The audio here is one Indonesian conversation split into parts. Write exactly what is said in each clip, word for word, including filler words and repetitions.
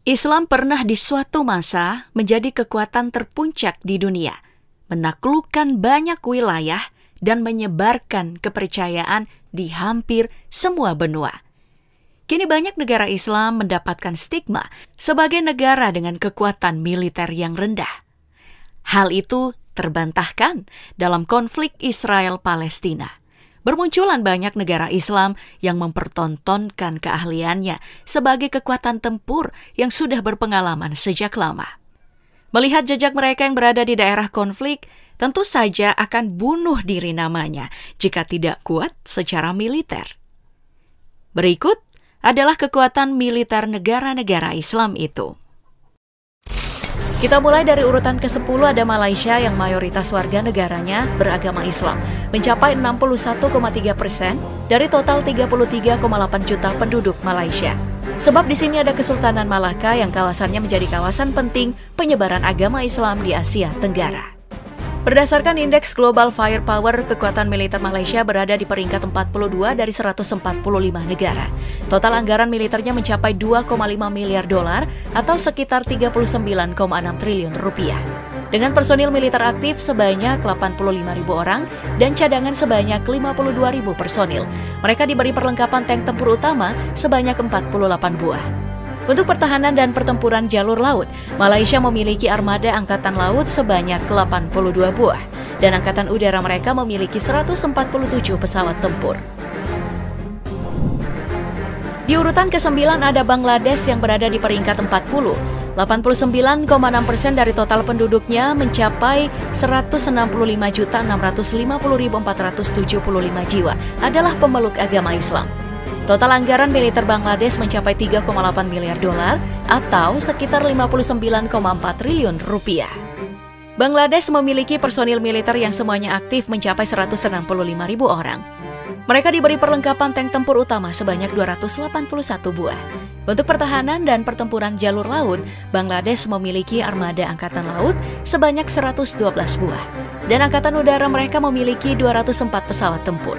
Islam pernah di suatu masa menjadi kekuatan terpuncak di dunia, menaklukkan banyak wilayah dan menyebarkan kepercayaan di hampir semua benua. Kini banyak negara Islam mendapatkan stigma sebagai negara dengan kekuatan militer yang rendah. Hal itu terbantahkan dalam konflik Israel-Palestina. Bermunculan banyak negara Islam yang mempertontonkan keahliannya sebagai kekuatan tempur yang sudah berpengalaman sejak lama. Melihat jejak mereka yang berada di daerah konflik, tentu saja akan bunuh diri namanya jika tidak kuat secara militer. Berikut adalah kekuatan militer negara-negara Islam itu. Kita mulai dari urutan kesepuluh, ada Malaysia yang mayoritas warga negaranya beragama Islam, mencapai enam puluh satu koma tiga persen dari total tiga puluh tiga koma delapan juta penduduk Malaysia. Sebab di sini ada Kesultanan Malaka yang kawasannya menjadi kawasan penting penyebaran agama Islam di Asia Tenggara. Berdasarkan Indeks Global Firepower, kekuatan militer Malaysia berada di peringkat empat puluh dua dari seratus empat puluh lima negara. Total anggaran militernya mencapai dua koma lima miliar dolar atau sekitar tiga puluh sembilan koma enam triliun rupiah. Dengan personil militer aktif sebanyak delapan puluh lima ribu orang dan cadangan sebanyak lima puluh dua ribu personil. Mereka diberi perlengkapan tank tempur utama sebanyak empat puluh delapan buah. Untuk pertahanan dan pertempuran jalur laut, Malaysia memiliki armada angkatan laut sebanyak delapan puluh dua buah, dan angkatan udara mereka memiliki seratus empat puluh tujuh pesawat tempur. Di urutan kesembilan ada Bangladesh yang berada di peringkat empat puluh. delapan puluh sembilan koma enam persen dari total penduduknya mencapai seratus enam puluh lima juta enam ratus lima puluh ribu empat ratus tujuh puluh lima jiwa adalah pemeluk agama Islam. Total anggaran militer Bangladesh mencapai tiga koma delapan miliar dolar atau sekitar lima puluh sembilan koma empat triliun rupiah. Bangladesh memiliki personil militer yang semuanya aktif mencapai seratus enam puluh lima ribu orang. Mereka diberi perlengkapan tank tempur utama sebanyak dua ratus delapan puluh satu buah. Untuk pertahanan dan pertempuran jalur laut, Bangladesh memiliki armada angkatan laut sebanyak seratus dua belas buah. Dan angkatan udara mereka memiliki dua ratus empat pesawat tempur.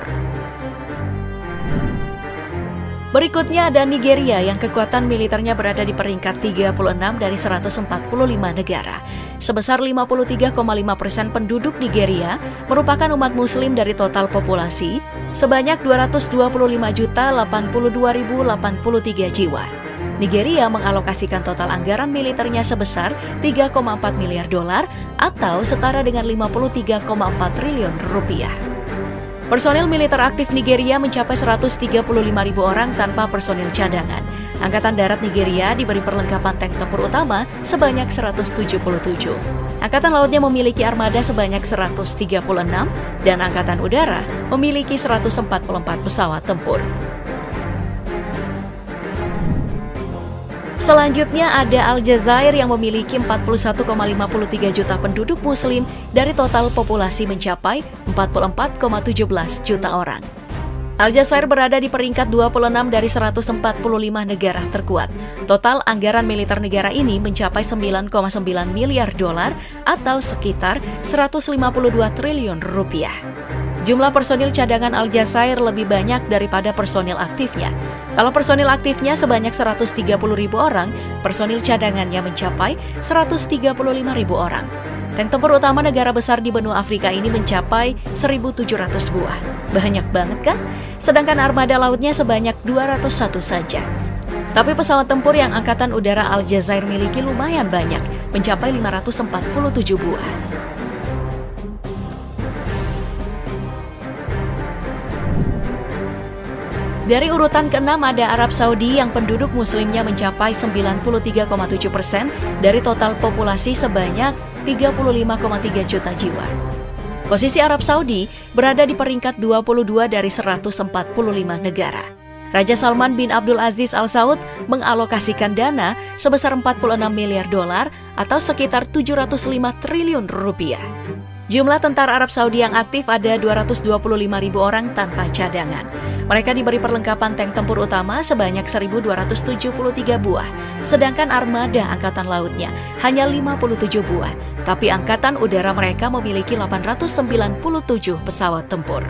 Berikutnya ada Nigeria yang kekuatan militernya berada di peringkat tiga puluh enam dari seratus empat puluh lima negara. Sebesar lima puluh tiga koma lima persen penduduk Nigeria merupakan umat muslim dari total populasi sebanyak dua ratus dua puluh lima juta delapan puluh dua ribu delapan puluh tiga jiwa. Nigeria mengalokasikan total anggaran militernya sebesar tiga koma empat miliar dolar atau setara dengan lima puluh tiga koma empat triliun rupiah. Personil militer aktif Nigeria mencapai seratus tiga puluh lima ribu orang tanpa personil cadangan. Angkatan darat Nigeria diberi perlengkapan tank tempur utama sebanyak seratus tujuh puluh tujuh. Angkatan lautnya memiliki armada sebanyak seratus tiga puluh enam dan angkatan udara memiliki seratus empat puluh empat pesawat tempur. Selanjutnya ada Aljazair yang memiliki empat puluh satu koma lima tiga juta penduduk muslim dari total populasi mencapai empat puluh empat koma satu tujuh juta orang. Aljazair berada di peringkat dua puluh enam dari seratus empat puluh lima negara terkuat. Total anggaran militer negara ini mencapai sembilan koma sembilan miliar dolar atau sekitar seratus lima puluh dua triliun rupiah. Jumlah personil cadangan Aljazair lebih banyak daripada personil aktifnya. Kalau personil aktifnya sebanyak seratus tiga puluh ribu orang, personil cadangannya mencapai seratus tiga puluh lima ribu orang. Tank tempur utama negara besar di benua Afrika ini mencapai seribu tujuh ratus buah. Banyak banget kan? Sedangkan armada lautnya sebanyak dua ratus satu saja. Tapi pesawat tempur yang angkatan udara Aljazair miliki lumayan banyak, mencapai lima ratus empat puluh tujuh buah. Dari urutan keenam ada Arab Saudi yang penduduk muslimnya mencapai sembilan puluh tiga koma tujuh persen dari total populasi sebanyak tiga puluh lima koma tiga juta jiwa. Posisi Arab Saudi berada di peringkat dua puluh dua dari seratus empat puluh lima negara. Raja Salman bin Abdul Aziz Al Saud mengalokasikan dana sebesar empat puluh enam miliar dolar atau sekitar tujuh ratus lima triliun rupiah. Jumlah tentara Arab Saudi yang aktif ada dua ratus dua puluh lima ribu orang tanpa cadangan. Mereka diberi perlengkapan tank tempur utama sebanyak seribu dua ratus tujuh puluh tiga buah, sedangkan armada angkatan lautnya hanya lima puluh tujuh buah, tapi angkatan udara mereka memiliki delapan ratus sembilan puluh tujuh pesawat tempur.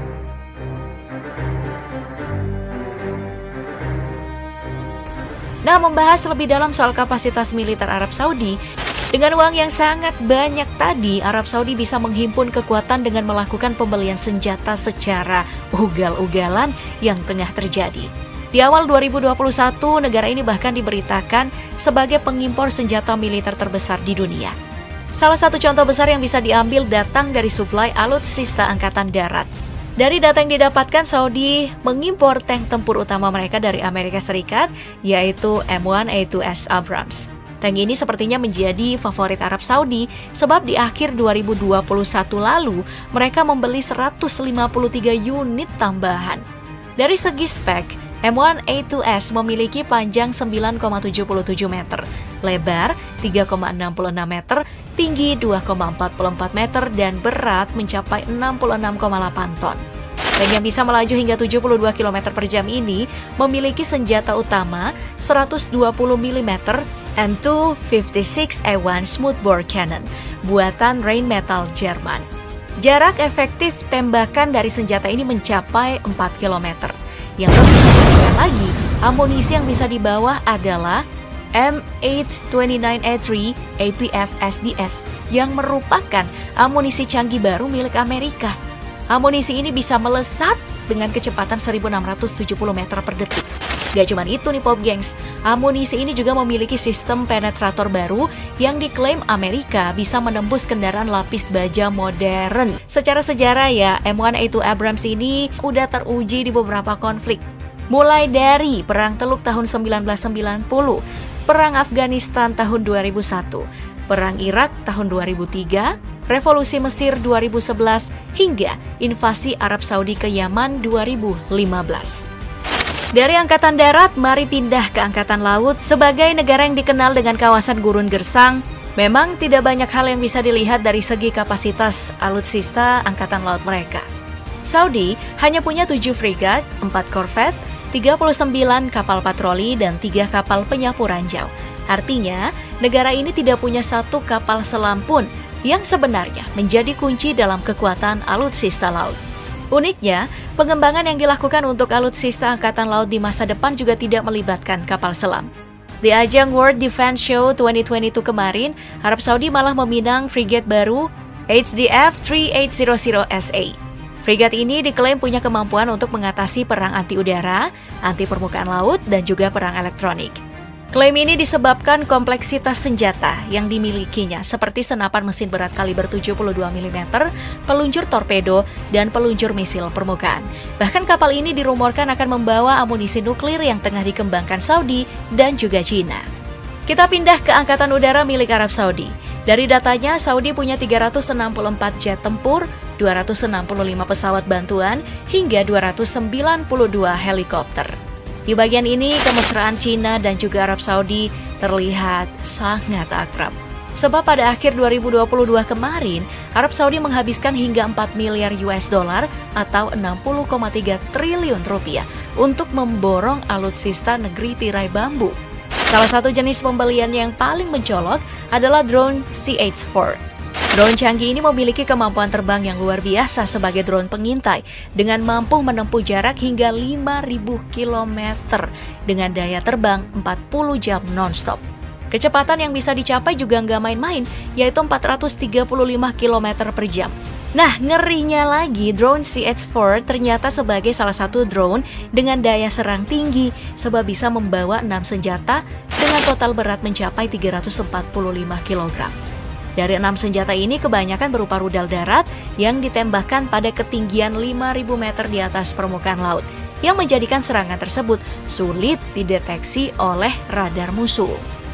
Nah, membahas lebih dalam soal kapasitas militer Arab Saudi, dengan uang yang sangat banyak tadi, Arab Saudi bisa menghimpun kekuatan dengan melakukan pembelian senjata secara ugal-ugalan yang tengah terjadi. Di awal dua ribu dua puluh satu, negara ini bahkan diberitakan sebagai pengimpor senjata militer terbesar di dunia. Salah satu contoh besar yang bisa diambil datang dari suplai alutsista Angkatan Darat. Dari data yang didapatkan, Saudi mengimpor tank tempur utama mereka dari Amerika Serikat, yaitu M satu A dua S Abrams. Tank ini sepertinya menjadi favorit Arab Saudi, sebab di akhir dua ribu dua puluh satu lalu, mereka membeli seratus lima puluh tiga unit tambahan. Dari segi spek, M satu A dua S memiliki panjang sembilan koma tujuh tujuh meter, lebar tiga koma enam enam meter, tinggi dua koma empat empat meter, dan berat mencapai enam puluh enam koma delapan ton. Tank yang bisa melaju hingga tujuh puluh dua kilometer per jam ini memiliki senjata utama seratus dua puluh milimeter M dua lima enam A satu smoothbore cannon buatan Rheinmetall Jerman. Jarak efektif tembakan dari senjata ini mencapai empat kilometer. Yang lebih menarik lagi, amunisi yang bisa dibawa adalah M delapan dua sembilan A tiga A P F S D S yang merupakan amunisi canggih baru milik Amerika. Amunisi ini bisa melesat dengan kecepatan seribu enam ratus tujuh puluh meter per detik. Gak cuma itu nih Pop Gengs, amunisi ini juga memiliki sistem penetrator baru yang diklaim Amerika bisa menembus kendaraan lapis baja modern. Secara sejarah ya, M satu A dua Abrams ini udah teruji di beberapa konflik. Mulai dari Perang Teluk tahun seribu sembilan ratus sembilan puluh, Perang Afghanistan tahun dua ribu satu, Perang Irak tahun dua ribu tiga, Revolusi Mesir dua ribu sebelas, hingga invasi Arab Saudi ke Yaman dua ribu lima belas. Dari Angkatan Darat, mari pindah ke Angkatan Laut. Sebagai negara yang dikenal dengan kawasan gurun gersang, memang tidak banyak hal yang bisa dilihat dari segi kapasitas alutsista Angkatan Laut mereka. Saudi hanya punya tujuh frigat, empat korvet, tiga puluh sembilan kapal patroli, dan tiga kapal penyapu ranjau. Artinya, negara ini tidak punya satu kapal selam pun, yang sebenarnya menjadi kunci dalam kekuatan alutsista laut. Uniknya, pengembangan yang dilakukan untuk alutsista Angkatan Laut di masa depan juga tidak melibatkan kapal selam. Di ajang World Defense Show dua ribu dua puluh dua kemarin, Arab Saudi malah meminang frigat baru H D F tiga delapan nol nol S A. Frigat ini diklaim punya kemampuan untuk mengatasi perang anti udara, anti permukaan laut, dan juga perang elektronik. Klaim ini disebabkan kompleksitas senjata yang dimilikinya seperti senapan mesin berat kaliber tujuh puluh dua milimeter, peluncur torpedo, dan peluncur misil permukaan. Bahkan kapal ini dirumorkan akan membawa amunisi nuklir yang tengah dikembangkan Saudi dan juga Cina. Kita pindah ke Angkatan Udara milik Arab Saudi. Dari datanya, Saudi punya tiga ratus enam puluh empat jet tempur, dua ratus enam puluh lima pesawat bantuan, hingga dua ratus sembilan puluh dua helikopter. Di bagian ini, kemesraan Cina dan juga Arab Saudi terlihat sangat akrab. Sebab pada akhir dua ribu dua puluh dua kemarin, Arab Saudi menghabiskan hingga empat miliar U S dollar atau enam puluh koma tiga triliun rupiah untuk memborong alutsista negeri tirai bambu. Salah satu jenis pembelian yang paling mencolok adalah drone C H empat. Drone canggih ini memiliki kemampuan terbang yang luar biasa sebagai drone pengintai dengan mampu menempuh jarak hingga lima ribu kilometer dengan daya terbang empat puluh jam non-stop. Kecepatan yang bisa dicapai juga nggak main-main, yaitu empat ratus tiga puluh lima kilometer per jam. Nah, ngerinya lagi, drone C H empat ternyata sebagai salah satu drone dengan daya serang tinggi sebab bisa membawa enam senjata dengan total berat mencapai tiga ratus empat puluh lima kilogram. Dari enam senjata ini kebanyakan berupa rudal darat yang ditembakkan pada ketinggian lima ribu meter di atas permukaan laut, yang menjadikan serangan tersebut sulit dideteksi oleh radar musuh.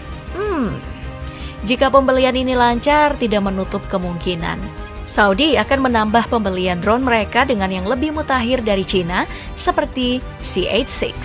Hmm, jika pembelian ini lancar, tidak menutup kemungkinan Saudi akan menambah pembelian drone mereka dengan yang lebih mutakhir dari Cina seperti C H enam.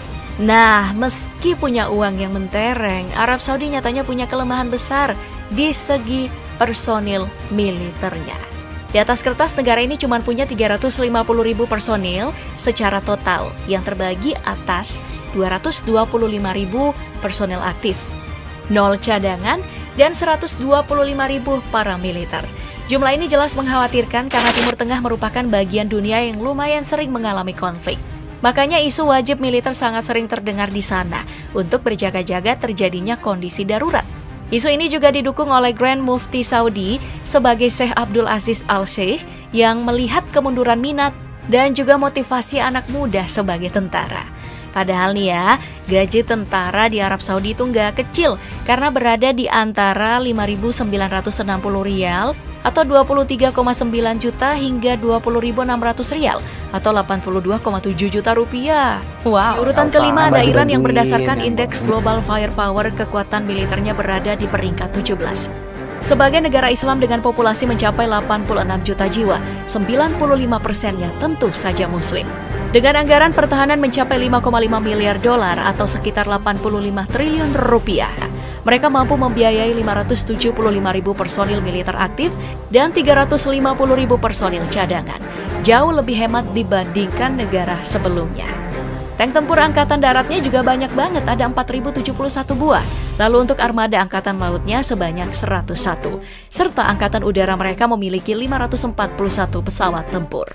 Nah, meski punya uang yang mentereng, Arab Saudi nyatanya punya kelemahan besar di segi personil militernya. Di atas kertas, negara ini cuma punya tiga ratus lima puluh ribu personil secara total yang terbagi atas dua ratus dua puluh lima ribu personil aktif, nol cadangan, dan seratus dua puluh lima ribu paramiliter. Jumlah ini jelas mengkhawatirkan karena Timur Tengah merupakan bagian dunia yang lumayan sering mengalami konflik. Makanya isu wajib militer sangat sering terdengar di sana untuk berjaga-jaga terjadinya kondisi darurat. Isu ini juga didukung oleh Grand Mufti Saudi sebagai Syekh Abdul Aziz Al-Sheikh yang melihat kemunduran minat dan juga motivasi anak muda sebagai tentara. Padahal nih ya, gaji tentara di Arab Saudi itu nggak kecil karena berada di antara lima ribu sembilan ratus enam puluh rial atau dua puluh tiga koma sembilan juta hingga dua puluh ribu enam ratus rial atau delapan puluh dua koma tujuh juta rupiah. Wow. Di urutan kelima ada Iran yang berdasarkan indeks Global Firepower kekuatan militernya berada di peringkat tujuh belas. Sebagai negara Islam dengan populasi mencapai delapan puluh enam juta jiwa, sembilan puluh lima persennya tentu saja Muslim. Dengan anggaran pertahanan mencapai lima koma lima miliar dolar atau sekitar delapan puluh lima triliun rupiah, mereka mampu membiayai lima ratus tujuh puluh lima ribu personil militer aktif dan tiga ratus lima puluh ribu personil cadangan. Jauh lebih hemat dibandingkan negara sebelumnya. Tank tempur angkatan daratnya juga banyak banget, ada empat ribu tujuh puluh satu buah. Lalu untuk armada angkatan lautnya sebanyak seratus satu. Serta angkatan udara mereka memiliki lima ratus empat puluh satu pesawat tempur.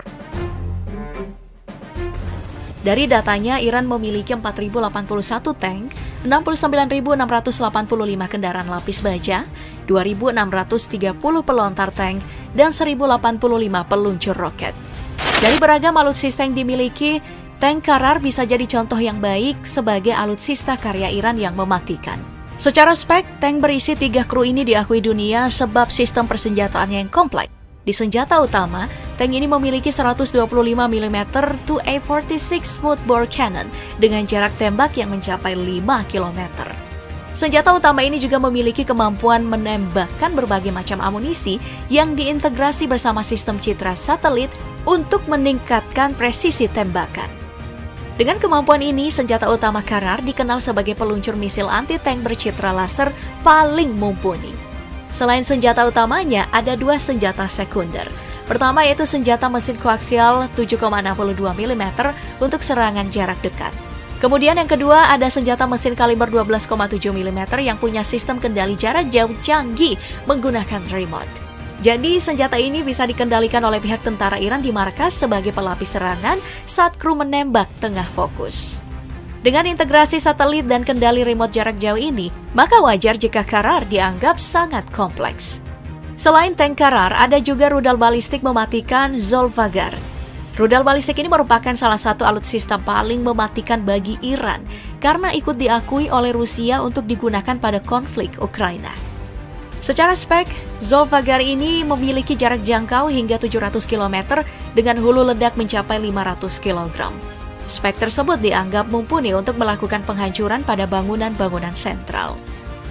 Dari datanya, Iran memiliki empat ribu delapan puluh satu tank, enam puluh sembilan ribu enam ratus delapan puluh lima kendaraan lapis baja, dua ribu enam ratus tiga puluh pelontar tank, dan seribu delapan puluh lima peluncur roket. Dari beragam alutsista yang dimiliki, tank Karar bisa jadi contoh yang baik sebagai alutsista karya Iran yang mematikan. Secara spek, tank berisi tiga kru ini diakui dunia sebab sistem persenjataannya yang kompleks. Di senjata utama, tank ini memiliki seratus dua puluh lima milimeter two A forty-six smoothbore cannon dengan jarak tembak yang mencapai lima kilometer. Senjata utama ini juga memiliki kemampuan menembakkan berbagai macam amunisi yang diintegrasi bersama sistem citra satelit untuk meningkatkan presisi tembakan. Dengan kemampuan ini, senjata utama Karar dikenal sebagai peluncur misil anti-tank bercitra laser paling mumpuni. Selain senjata utamanya, ada dua senjata sekunder. Pertama yaitu senjata mesin koaksial tujuh koma enam dua milimeter untuk serangan jarak dekat. Kemudian yang kedua ada senjata mesin kaliber dua belas koma tujuh milimeter yang punya sistem kendali jarak jauh canggih menggunakan remote. Jadi senjata ini bisa dikendalikan oleh pihak tentara Iran di markas sebagai pelapis serangan saat kru menembak tengah fokus. Dengan integrasi satelit dan kendali remote jarak jauh ini, maka wajar jika Karar dianggap sangat kompleks. Selain tank Karar, ada juga rudal balistik mematikan Zolfaghar. Rudal balistik ini merupakan salah satu alutsista paling mematikan bagi Iran karena ikut diakui oleh Rusia untuk digunakan pada konflik Ukraina. Secara spek, Zolfaghar ini memiliki jarak jangkau hingga tujuh ratus kilometer dengan hulu ledak mencapai lima ratus kilogram. Spek tersebut dianggap mumpuni untuk melakukan penghancuran pada bangunan-bangunan sentral.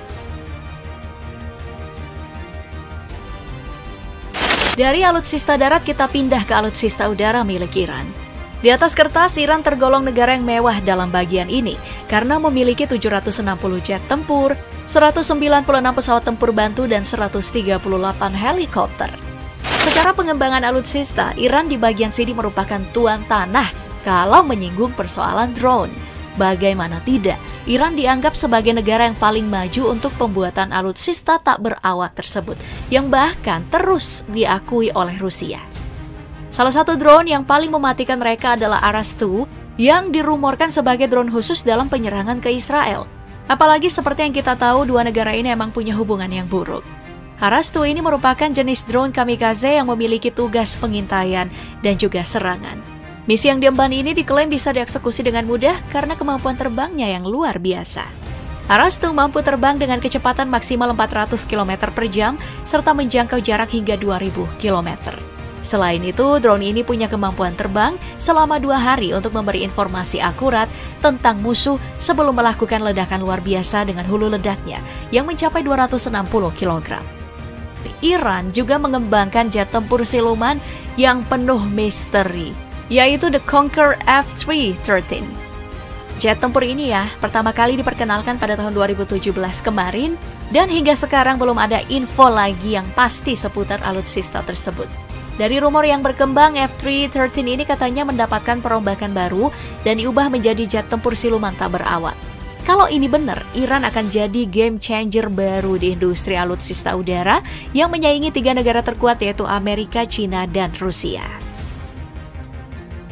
Dari alutsista darat kita pindah ke alutsista udara milik Iran. Di atas kertas, Iran tergolong negara yang mewah dalam bagian ini karena memiliki tujuh ratus enam puluh jet tempur, seratus sembilan puluh enam pesawat tempur bantu, dan seratus tiga puluh delapan helikopter. Secara pengembangan alutsista, Iran di bagian sini merupakan tuan tanah kalau menyinggung persoalan drone. Bagaimana tidak, Iran dianggap sebagai negara yang paling maju untuk pembuatan alutsista tak berawak tersebut, yang bahkan terus diakui oleh Rusia. Salah satu drone yang paling mematikan mereka adalah Aras dua, yang dirumorkan sebagai drone khusus dalam penyerangan ke Israel. Apalagi seperti yang kita tahu, dua negara ini emang punya hubungan yang buruk. Aras dua ini merupakan jenis drone kamikaze yang memiliki tugas pengintaian dan juga serangan. Misi yang diemban ini diklaim bisa dieksekusi dengan mudah karena kemampuan terbangnya yang luar biasa. Aras dua mampu terbang dengan kecepatan maksimal empat ratus kilometer per jam serta menjangkau jarak hingga dua ribu kilometer. Selain itu, drone ini punya kemampuan terbang selama dua hari untuk memberi informasi akurat tentang musuh sebelum melakukan ledakan luar biasa dengan hulu ledaknya yang mencapai dua ratus enam puluh kilogram. Iran juga mengembangkan jet tempur siluman yang penuh misteri, yaitu The Conquer F three thirteen. Jet tempur ini ya, pertama kali diperkenalkan pada tahun dua ribu tujuh belas kemarin, dan hingga sekarang belum ada info lagi yang pasti seputar alutsista tersebut. Dari rumor yang berkembang, F three thirteen ini katanya mendapatkan perombakan baru dan diubah menjadi jet tempur siluman tak berawak. Kalau ini benar, Iran akan jadi game changer baru di industri alutsista udara yang menyaingi tiga negara terkuat yaitu Amerika, China, dan Rusia.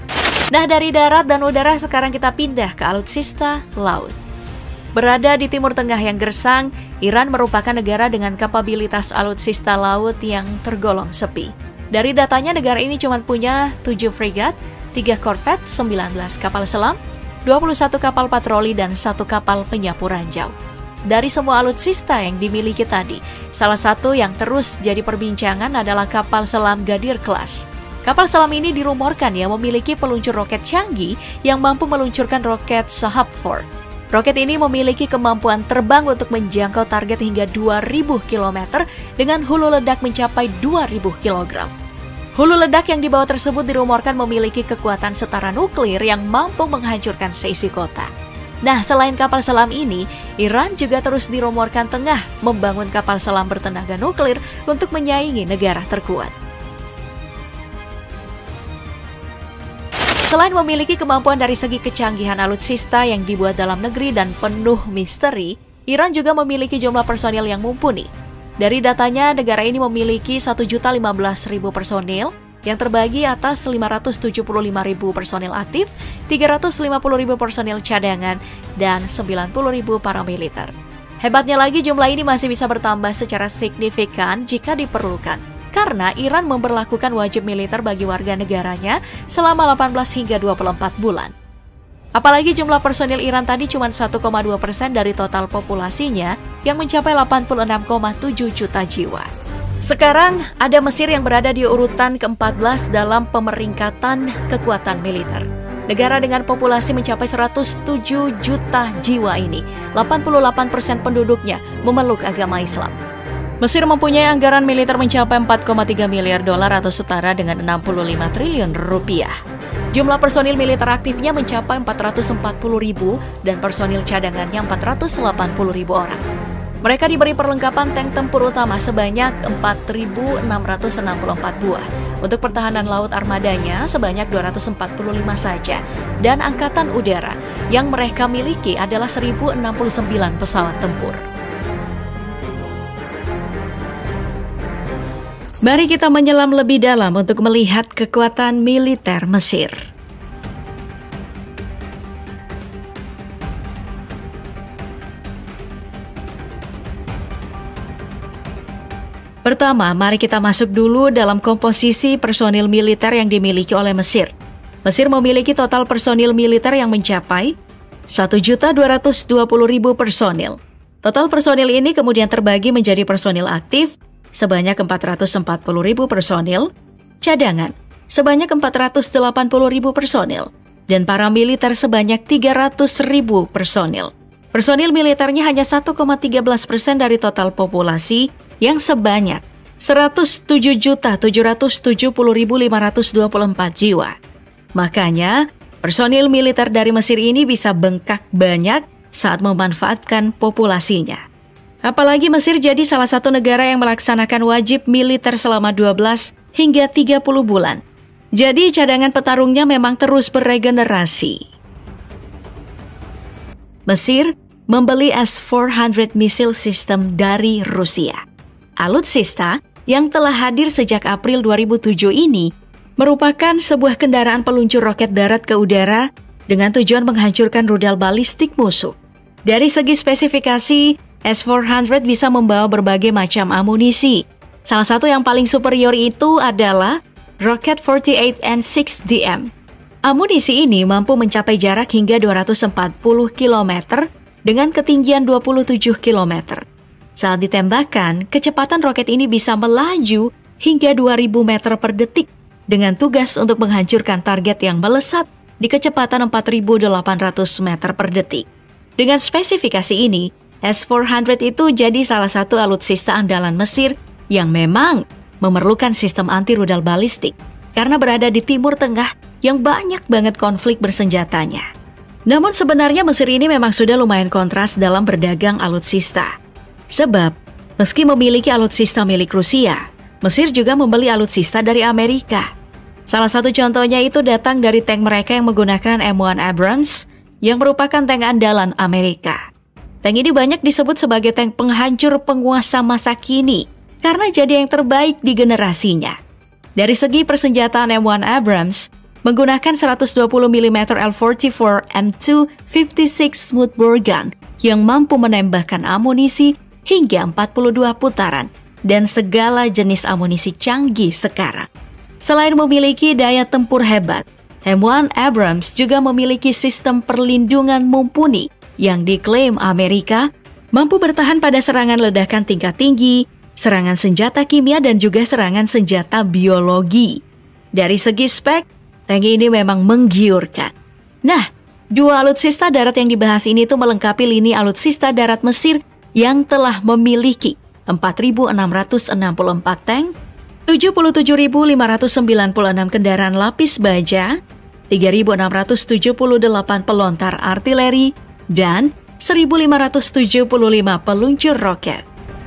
Nah, dari darat dan udara sekarang kita pindah ke alutsista laut. Berada di timur tengah yang gersang, Iran merupakan negara dengan kapabilitas alutsista laut yang tergolong sepi. Dari datanya, negara ini cuma punya tujuh fregat, tiga korvet, sembilan belas kapal selam, dua puluh satu kapal patroli, dan satu kapal penyapu ranjau. Dari semua alutsista yang dimiliki tadi, salah satu yang terus jadi perbincangan adalah kapal selam Ghadir Class. Kapal selam ini dirumorkan ya memiliki peluncur roket canggih yang mampu meluncurkan roket Shahab empat. Roket ini memiliki kemampuan terbang untuk menjangkau target hingga dua ribu kilometer dengan hulu ledak mencapai dua ribu kilogram. Hulu ledak yang dibawa tersebut dirumorkan memiliki kekuatan setara nuklir yang mampu menghancurkan seisi kota. Nah, selain kapal selam ini, Iran juga terus dirumorkan tengah membangun kapal selam bertenaga nuklir untuk menyaingi negara terkuat. Selain memiliki kemampuan dari segi kecanggihan alutsista yang dibuat dalam negeri dan penuh misteri, Iran juga memiliki jumlah personil yang mumpuni. Dari datanya, negara ini memiliki satu juta lima belas ribu personil yang terbagi atas lima ratus tujuh puluh lima ribu personil aktif, tiga ratus lima puluh ribu personil cadangan, dan sembilan puluh ribu paramiliter. Hebatnya lagi, jumlah ini masih bisa bertambah secara signifikan jika diperlukan, karena Iran memberlakukan wajib militer bagi warga negaranya selama delapan belas hingga dua puluh empat bulan. Apalagi jumlah personil Iran tadi cuma satu koma dua persen dari total populasinya yang mencapai delapan puluh enam koma tujuh juta jiwa. Sekarang ada Mesir yang berada di urutan keempat belas dalam pemeringkatan kekuatan militer. Negara dengan populasi mencapai seratus tujuh juta jiwa ini, delapan puluh delapan persen penduduknya memeluk agama Islam. Mesir mempunyai anggaran militer mencapai empat koma tiga miliar dolar atau setara dengan enam puluh lima triliun rupiah. Jumlah personil militer aktifnya mencapai empat ratus empat puluh ribu dan personil cadangannya empat ratus delapan puluh ribu orang. Mereka diberi perlengkapan tank tempur utama sebanyak empat ribu enam ratus enam puluh empat buah. Untuk pertahanan laut armadanya sebanyak dua ratus empat puluh lima saja. Dan angkatan udara yang mereka miliki adalah seribu enam puluh sembilan pesawat tempur. Mari kita menyelam lebih dalam untuk melihat kekuatan militer Mesir. Pertama, mari kita masuk dulu dalam komposisi personil militer yang dimiliki oleh Mesir. Mesir memiliki total personil militer yang mencapai satu juta dua ratus dua puluh ribu personil. Total personil ini kemudian terbagi menjadi personil aktif sebanyak empat ratus empat puluh ribu personil, cadangan sebanyak empat ratus delapan puluh ribu personil, dan paramiliter sebanyak tiga ratus ribu personil. Personil militernya hanya satu koma tiga belas persen dari total populasi yang sebanyak seratus tujuh juta tujuh ratus tujuh puluh ribu lima ratus dua puluh empat jiwa. Makanya, personil militer dari Mesir ini bisa bengkak banyak saat memanfaatkan populasinya. Apalagi Mesir jadi salah satu negara yang melaksanakan wajib militer selama dua belas hingga tiga puluh bulan. Jadi cadangan petarungnya memang terus beregenerasi. Mesir membeli S empat ratus missile system dari Rusia. Alutsista yang telah hadir sejak April dua ribu tujuh ini merupakan sebuah kendaraan peluncur roket darat ke udara dengan tujuan menghancurkan rudal balistik musuh. Dari segi spesifikasi, S empat ratus bisa membawa berbagai macam amunisi. Salah satu yang paling superior itu adalah roket empat delapan N enam D M. Amunisi ini mampu mencapai jarak hingga dua ratus empat puluh kilometer dengan ketinggian dua puluh tujuh kilometer. Saat ditembakkan, kecepatan roket ini bisa melaju hingga dua ribu meter per detik dengan tugas untuk menghancurkan target yang melesat di kecepatan empat ribu delapan ratus meter per detik. Dengan spesifikasi ini, S empat ratus itu jadi salah satu alutsista andalan Mesir yang memang memerlukan sistem anti-rudal balistik karena berada di Timur Tengah yang banyak banget konflik bersenjatanya. Namun sebenarnya Mesir ini memang sudah lumayan kontras dalam berdagang alutsista. Sebab, meski memiliki alutsista milik Rusia, Mesir juga membeli alutsista dari Amerika. Salah satu contohnya itu datang dari tank mereka yang menggunakan M satu Abrams yang merupakan tank andalan Amerika. Tank ini banyak disebut sebagai tank penghancur penguasa masa kini karena jadi yang terbaik di generasinya. Dari segi persenjataan M satu Abrams, menggunakan seratus dua puluh milimeter L empat puluh empat M dua lima enam smoothbore gun yang mampu menembakkan amunisi hingga empat puluh dua putaran dan segala jenis amunisi canggih sekarang. Selain memiliki daya tempur hebat, M satu Abrams juga memiliki sistem perlindungan mumpuni yang diklaim Amerika mampu bertahan pada serangan ledakan tingkat tinggi, serangan senjata kimia dan juga serangan senjata biologi. Dari segi spek, tank ini memang menggiurkan. Nah, dua alutsista darat yang dibahas ini tuh melengkapi lini alutsista darat Mesir yang telah memiliki empat ribu enam ratus enam puluh empat tank, tujuh puluh tujuh ribu lima ratus sembilan puluh enam kendaraan lapis baja, tiga ribu enam ratus tujuh puluh delapan pelontar artileri, dan seribu lima ratus tujuh puluh lima peluncur roket.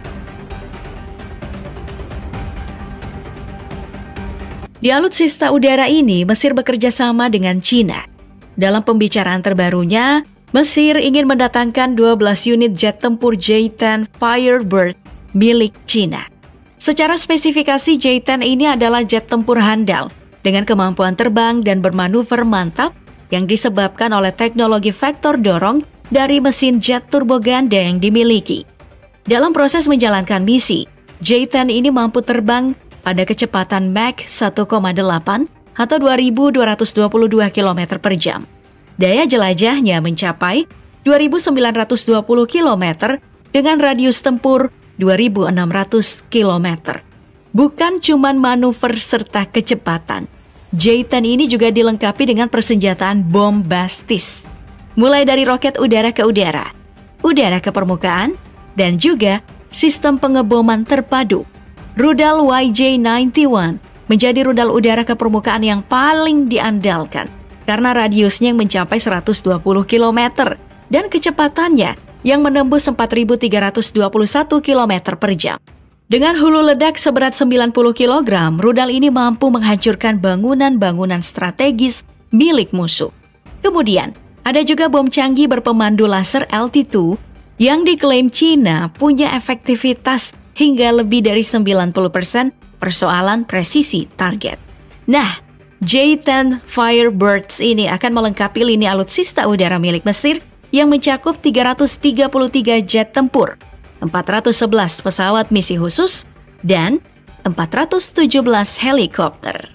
Di alutsista udara ini, Mesir bekerja sama dengan Cina. Dalam pembicaraan terbarunya, Mesir ingin mendatangkan dua belas unit jet tempur J sepuluh Firebird milik Cina. Secara spesifikasi, J sepuluh ini adalah jet tempur handal dengan kemampuan terbang dan bermanuver mantap yang disebabkan oleh teknologi vektor dorong dari mesin jet turbo ganda yang dimiliki. Dalam proses menjalankan misi, J sepuluh ini mampu terbang pada kecepatan Mach satu koma delapan atau dua ribu dua ratus dua puluh dua kilometer per jam. Daya jelajahnya mencapai dua ribu sembilan ratus dua puluh kilometer dengan radius tempur dua ribu enam ratus kilometer. Bukan cuma manuver serta kecepatan, J sepuluh ini juga dilengkapi dengan persenjataan bombastis. Mulai dari roket udara ke udara, udara ke permukaan, dan juga sistem pengeboman terpadu. Rudal Y J sembilan puluh satu menjadi rudal udara ke permukaan yang paling diandalkan karena radiusnya yang mencapai seratus dua puluh kilometer dan kecepatannya yang menembus empat ribu tiga ratus dua puluh satu kilometer per jam. Dengan hulu ledak seberat sembilan puluh kilogram, rudal ini mampu menghancurkan bangunan-bangunan strategis milik musuh. Kemudian, ada juga bom canggih berpemandu laser L T dua yang diklaim Cina punya efektivitas hingga lebih dari sembilan puluh persen persoalan presisi target. Nah, J sepuluh Firebirds ini akan melengkapi lini alutsista udara milik Mesir yang mencakup tiga ratus tiga puluh tiga jet tempur, empat ratus sebelas pesawat misi khusus, dan empat ratus tujuh belas helikopter.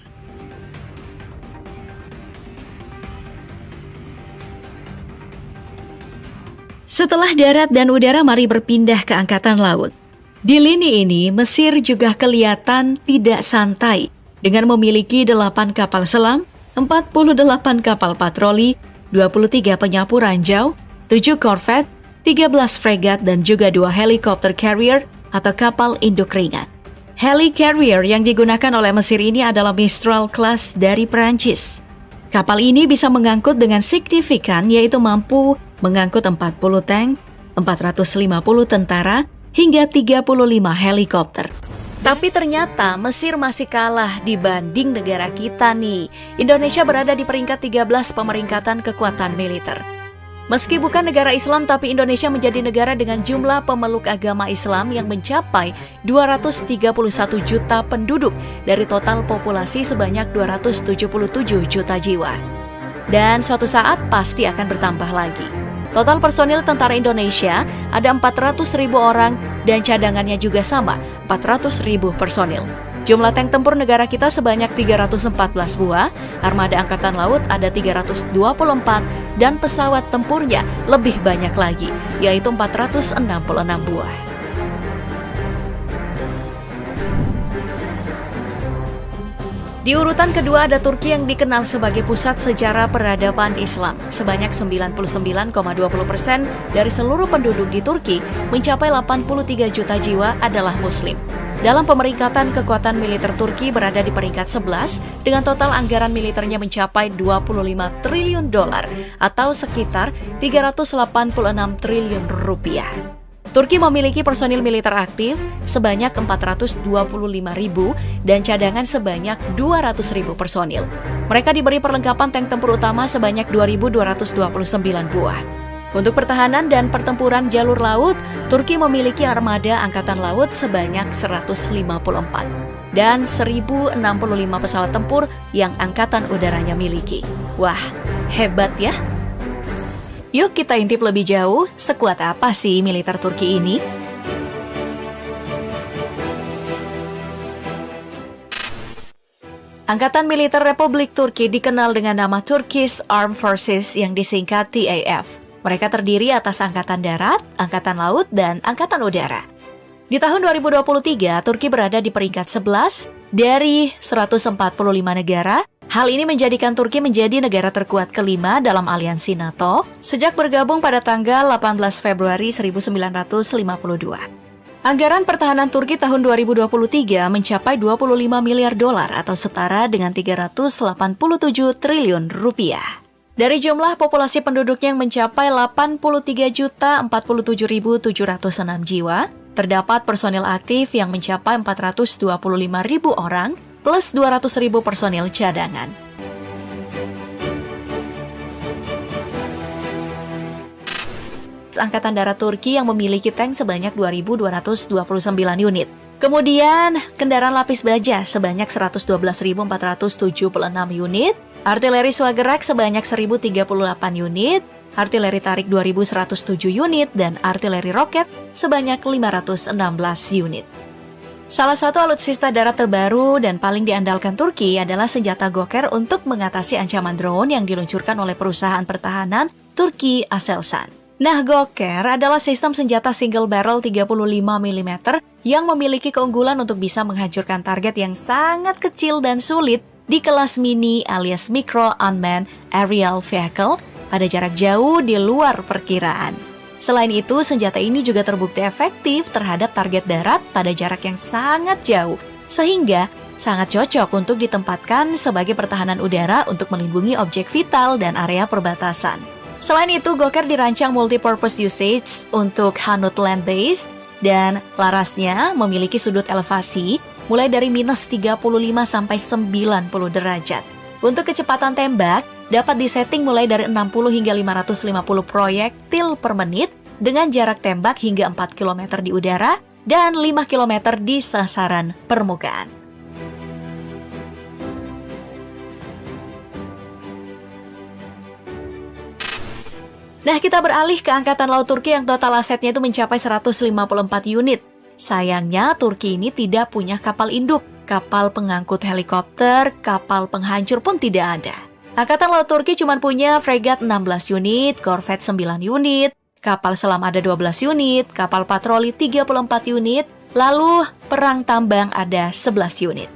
Setelah darat dan udara, mari berpindah ke angkatan laut. Di lini ini, Mesir juga kelihatan tidak santai dengan memiliki delapan kapal selam, empat puluh delapan kapal patroli, dua puluh tiga penyapu ranjau, tujuh korvet, tiga belas fregat, dan juga dua helikopter carrier atau kapal induk ringan. Heli carrier yang digunakan oleh Mesir ini adalah Mistral class dari Perancis. Kapal ini bisa mengangkut dengan signifikan, yaitu mampu mengangkut empat puluh tank, empat ratus lima puluh tentara, hingga tiga puluh lima helikopter. Tapi ternyata Mesir masih kalah dibanding negara kita nih. Indonesia berada di peringkat tiga belas pemeringkatan kekuatan militer. Meski bukan negara Islam, tapi Indonesia menjadi negara dengan jumlah pemeluk agama Islam yang mencapai dua ratus tiga puluh satu juta penduduk dari total populasi sebanyak dua ratus tujuh puluh tujuh juta jiwa. Dan suatu saat pasti akan bertambah lagi. Total personil tentara Indonesia ada empat ratus ribu orang dan cadangannya juga sama, empat ratus ribu personil. Jumlah tank tempur negara kita sebanyak tiga ratus empat belas buah, armada angkatan laut ada tiga ratus dua puluh empat, dan pesawat tempurnya lebih banyak lagi, yaitu empat ratus enam puluh enam buah. Di urutan kedua ada Turki yang dikenal sebagai pusat sejarah peradaban Islam. Sebanyak sembilan puluh sembilan koma dua puluh persen dari seluruh penduduk di Turki, mencapai delapan puluh tiga juta jiwa adalah Muslim. Dalam pemeringkatan, kekuatan militer Turki berada di peringkat sebelas dengan total anggaran militernya mencapai dua puluh lima triliun dolar atau sekitar tiga ratus delapan puluh enam triliun rupiah. Turki memiliki personil militer aktif sebanyak empat ratus dua puluh lima ribu dan cadangan sebanyak dua ratus ribu personil. Mereka diberi perlengkapan tank tempur utama sebanyak dua ribu dua ratus dua puluh sembilan buah. Untuk pertahanan dan pertempuran jalur laut, Turki memiliki armada angkatan laut sebanyak seratus lima puluh empat. dan seribu enam puluh lima pesawat tempur yang angkatan udaranya miliki. Wah, hebat ya! Yuk kita intip lebih jauh, sekuat apa sih militer Turki ini? Angkatan Militer Republik Turki dikenal dengan nama Turkish Armed Forces yang disingkat T A F. Mereka terdiri atas Angkatan Darat, Angkatan Laut, dan Angkatan Udara. Di tahun dua ribu dua puluh tiga, Turki berada di peringkat sebelas dari seratus empat puluh lima negara. Hal ini menjadikan Turki menjadi negara terkuat kelima dalam aliansi NATO sejak bergabung pada tanggal delapan belas Februari seribu sembilan ratus lima puluh dua. Anggaran pertahanan Turki tahun dua ribu dua puluh tiga mencapai dua puluh lima miliar dolar atau setara dengan tiga ratus delapan puluh tujuh triliun rupiah. Dari jumlah populasi penduduknya yang mencapai delapan puluh tiga juta empat puluh tujuh ribu tujuh ratus enam jiwa, terdapat personil aktif yang mencapai empat ratus dua puluh lima ribu orang plus dua ratus ribu personil cadangan. Angkatan Darat Turki yang memiliki tank sebanyak dua ribu dua ratus dua puluh sembilan unit. Kemudian, kendaraan lapis baja sebanyak seratus dua belas ribu empat ratus tujuh puluh enam unit, artileri swagerak sebanyak seribu tiga puluh delapan unit, artileri tarik dua ribu seratus tujuh unit, dan artileri roket sebanyak lima ratus enam belas unit. Salah satu alutsista darat terbaru dan paling diandalkan Turki adalah senjata Goker untuk mengatasi ancaman drone yang diluncurkan oleh perusahaan pertahanan Turki Aselsan. Nah, Goker adalah sistem senjata single barrel tiga puluh lima milimeter yang memiliki keunggulan untuk bisa menghancurkan target yang sangat kecil dan sulit di kelas mini alias micro unmanned aerial vehicle pada jarak jauh di luar perkiraan. Selain itu, senjata ini juga terbukti efektif terhadap target darat pada jarak yang sangat jauh, sehingga sangat cocok untuk ditempatkan sebagai pertahanan udara untuk melindungi objek vital dan area perbatasan. Selain itu, Goker dirancang multi-purpose usage untuk Hanut land-based dan larasnya memiliki sudut elevasi mulai dari minus tiga puluh lima sampai sembilan puluh derajat. Untuk kecepatan tembak, dapat disetting mulai dari enam puluh hingga lima ratus lima puluh proyektil per menit dengan jarak tembak hingga empat kilometer di udara dan lima kilometer di sasaran permukaan. Nah, kita beralih ke Angkatan Laut Turki yang total asetnya itu mencapai seratus lima puluh empat unit. Sayangnya, Turki ini tidak punya kapal induk, kapal pengangkut helikopter, kapal penghancur pun tidak ada. Angkatan Laut Turki cuma punya fregat enam belas unit, korvet sembilan unit, kapal selam ada dua belas unit, kapal patroli tiga puluh empat unit, lalu perang tambang ada sebelas unit.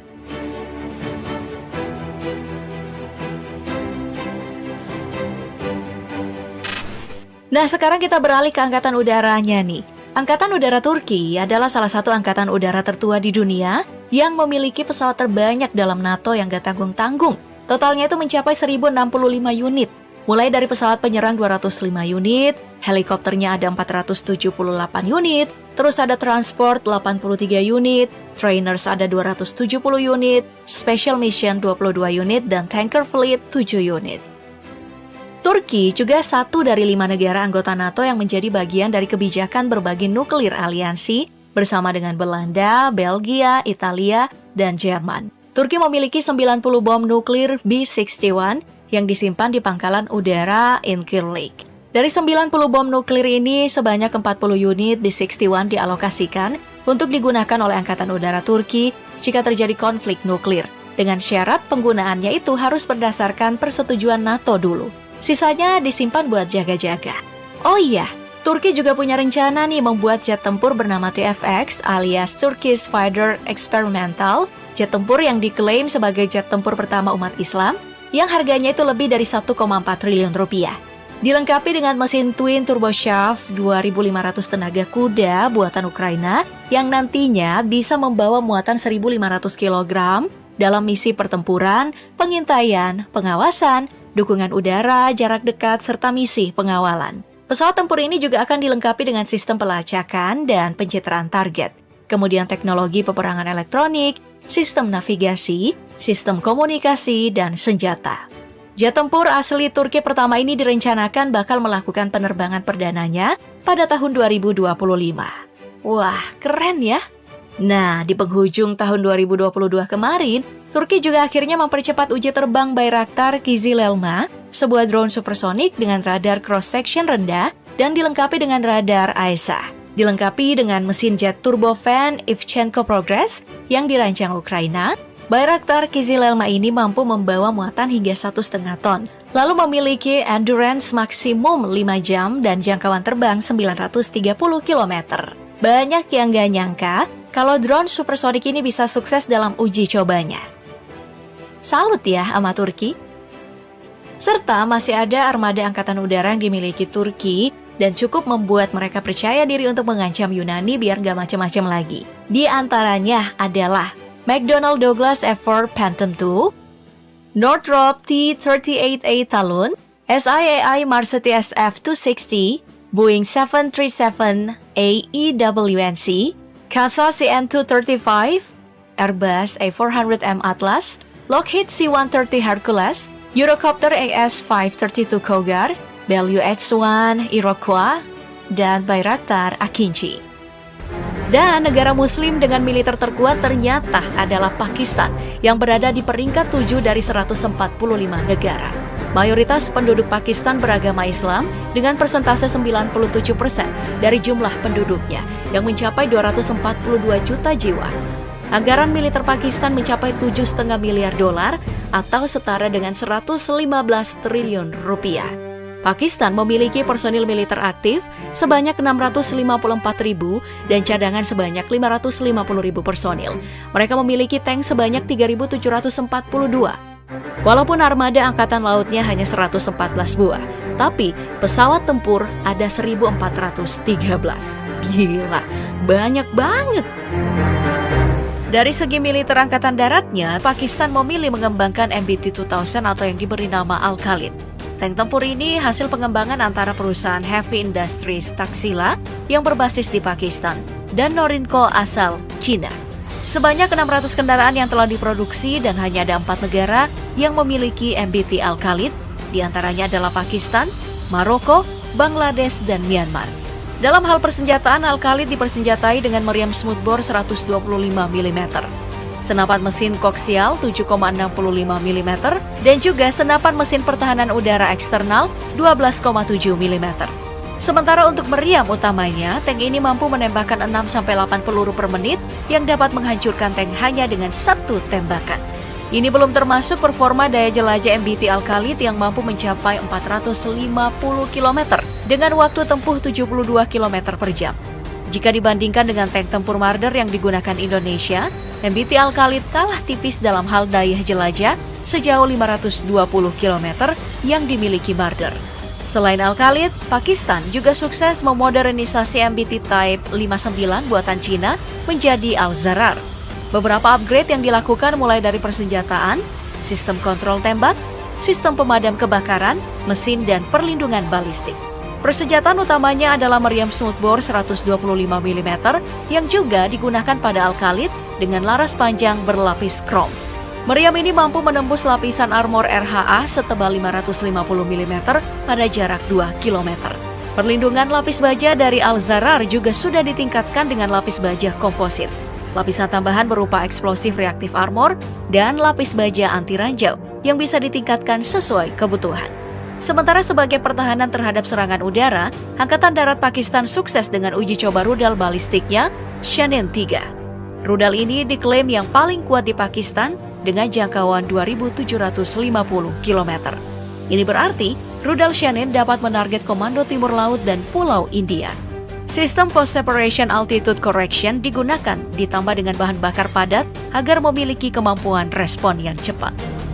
Nah, sekarang kita beralih ke Angkatan Udaranya nih. Angkatan Udara Turki adalah salah satu angkatan udara tertua di dunia yang memiliki pesawat terbanyak dalam NATO yang gak tanggung-tanggung. Totalnya itu mencapai seribu enam puluh lima unit. Mulai dari pesawat penyerang dua ratus lima unit, helikopternya ada empat ratus tujuh puluh delapan unit, terus ada transport delapan puluh tiga unit, trainers ada dua ratus tujuh puluh unit, special mission dua puluh dua unit, dan tanker fleet tujuh unit. Turki juga satu dari lima negara anggota NATO yang menjadi bagian dari kebijakan berbagi nuklir aliansi bersama dengan Belanda, Belgia, Italia, dan Jerman. Turki memiliki sembilan puluh bom nuklir B enam puluh satu yang disimpan di pangkalan udara Incirlik. Dari sembilan puluh bom nuklir ini, sebanyak empat puluh unit B enam puluh satu dialokasikan untuk digunakan oleh Angkatan Udara Turki jika terjadi konflik nuklir. Dengan syarat penggunaannya itu harus berdasarkan persetujuan NATO dulu. Sisanya disimpan buat jaga-jaga. Oh iya, Turki juga punya rencana nih membuat jet tempur bernama T F X alias Turkish Fighter Experimental, jet tempur yang diklaim sebagai jet tempur pertama umat Islam, yang harganya itu lebih dari satu koma empat triliun rupiah. Dilengkapi dengan mesin twin turboshaft dua ribu lima ratus tenaga kuda buatan Ukraina yang nantinya bisa membawa muatan seribu lima ratus kilogram dalam misi pertempuran, pengintaian, pengawasan, dukungan udara, jarak dekat, serta misi pengawalan. Pesawat tempur ini juga akan dilengkapi dengan sistem pelacakan dan pencitraan target, kemudian teknologi peperangan elektronik, sistem navigasi, sistem komunikasi, dan senjata. Jet tempur asli Turki pertama ini direncanakan bakal melakukan penerbangan perdananya pada tahun dua ribu dua puluh lima. Wah, keren ya! Nah, di penghujung tahun dua ribu dua puluh dua kemarin, Turki juga akhirnya mempercepat uji terbang Bayraktar Kizilelma, sebuah drone supersonik dengan radar cross-section rendah dan dilengkapi dengan radar A E S A. Dilengkapi dengan mesin jet turbofan Ivchenko Progress yang dirancang Ukraina, Bayraktar Kizilelma ini mampu membawa muatan hingga satu koma lima ton, lalu memiliki endurance maksimum lima jam dan jangkauan terbang sembilan ratus tiga puluh kilometer. Banyak yang gak nyangka kalau drone supersonik ini bisa sukses dalam uji cobanya. Salut ya sama Turki. Serta masih ada armada angkatan udara yang dimiliki Turki dan cukup membuat mereka percaya diri untuk mengancam Yunani biar gak macam-macam lagi. Di antaranya adalah McDonnell Douglas F four Phantom two, Northrop T thirty-eight A Talon, S I A I Mercedes F two sixty, Boeing seven thirty-seven A E W N C, Casa C N two thirty-five, Airbus A four hundred M Atlas, Lockheed C one thirty Hercules, Eurocopter A S five thirty-two Cougar, Bell U H one Iroquois, dan Bayraktar Akinci. Dan negara muslim dengan militer terkuat ternyata adalah Pakistan yang berada di peringkat tujuh dari seratus empat puluh lima negara. Mayoritas penduduk Pakistan beragama Islam dengan persentase sembilan puluh tujuh persen dari jumlah penduduknya yang mencapai dua ratus empat puluh dua juta jiwa. Anggaran militer Pakistan mencapai tujuh koma lima miliar dolar atau setara dengan seratus lima belas triliun rupiah. Pakistan memiliki personil militer aktif sebanyak enam ratus lima puluh empat ribu dan cadangan sebanyak lima ratus lima puluh ribu personil. Mereka memiliki tank sebanyak tiga ribu tujuh ratus empat puluh dua. Walaupun armada angkatan lautnya hanya seratus empat belas buah, tapi pesawat tempur ada seribu empat ratus tiga belas. Gila, banyak banget. Dari segi militer angkatan daratnya, Pakistan memilih mengembangkan M B T dua ribu atau yang diberi nama Al-Khalid. Tank tempur ini hasil pengembangan antara perusahaan Heavy Industries Taxila yang berbasis di Pakistan dan Norinco asal Cina. Sebanyak enam ratus kendaraan yang telah diproduksi dan hanya ada empat negara yang memiliki M B T Al-Khalid, diantaranya adalah Pakistan, Maroko, Bangladesh, dan Myanmar. Dalam hal persenjataan, Al-Khalid dipersenjatai dengan meriam smoothbore seratus dua puluh lima milimeter. Senapan mesin koksial tujuh koma enam lima milimeter, dan juga senapan mesin pertahanan udara eksternal dua belas koma tujuh milimeter. Sementara untuk meriam utamanya, tank ini mampu menembakkan enam sampai delapan peluru per menit yang dapat menghancurkan tank hanya dengan satu tembakan. Ini belum termasuk performa daya jelajah M B T Al-Khalid yang mampu mencapai empat ratus lima puluh kilometer dengan waktu tempuh tujuh puluh dua kilometer per jam. Jika dibandingkan dengan tank tempur Marder yang digunakan Indonesia, M B T Al-Khalid kalah tipis dalam hal daya jelajah sejauh lima ratus dua puluh kilometer yang dimiliki Marder. Selain Al-Khalid, Pakistan juga sukses memodernisasi M B T Type lima puluh sembilan buatan Cina menjadi Al-Zarar. Beberapa upgrade yang dilakukan mulai dari persenjataan, sistem kontrol tembak, sistem pemadam kebakaran, mesin, dan perlindungan balistik. Persenjataan utamanya adalah meriam smoothbore seratus dua puluh lima milimeter yang juga digunakan pada Al-Khalid dengan laras panjang berlapis krom. Meriam ini mampu menembus lapisan armor R H A setebal lima ratus lima puluh milimeter pada jarak dua kilometer. Perlindungan lapis baja dari Al-Zarar juga sudah ditingkatkan dengan lapis baja komposit. Lapisan tambahan berupa eksplosif reaktif armor dan lapis baja anti ranjau yang bisa ditingkatkan sesuai kebutuhan. Sementara sebagai pertahanan terhadap serangan udara, Angkatan Darat Pakistan sukses dengan uji coba rudal balistiknya Shaneen tiga. Rudal ini diklaim yang paling kuat di Pakistan dengan jangkauan dua ribu tujuh ratus lima puluh kilometer. Ini berarti rudal Shaneen dapat menarget Komando Timur Laut dan Pulau India. Sistem Post-Separation Altitude Correction digunakan ditambah dengan bahan bakar padat agar memiliki kemampuan respon yang cepat.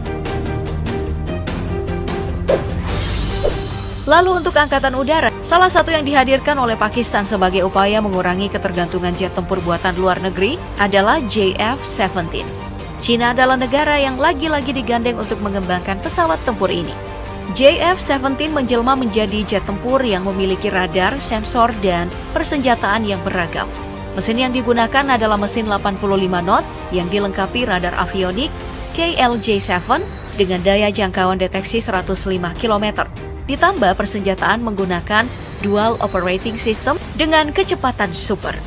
Lalu untuk Angkatan Udara, salah satu yang dihadirkan oleh Pakistan sebagai upaya mengurangi ketergantungan jet tempur buatan luar negeri adalah J F tujuh belas. Cina adalah negara yang lagi-lagi digandeng untuk mengembangkan pesawat tempur ini. J F tujuh belas menjelma menjadi jet tempur yang memiliki radar, sensor, dan persenjataan yang beragam. Mesin yang digunakan adalah mesin delapan puluh lima knot yang dilengkapi radar avionik K L J tujuh dengan daya jangkauan deteksi seratus lima kilometer. Ditambah persenjataan menggunakan Dual Operating System dengan kecepatan super.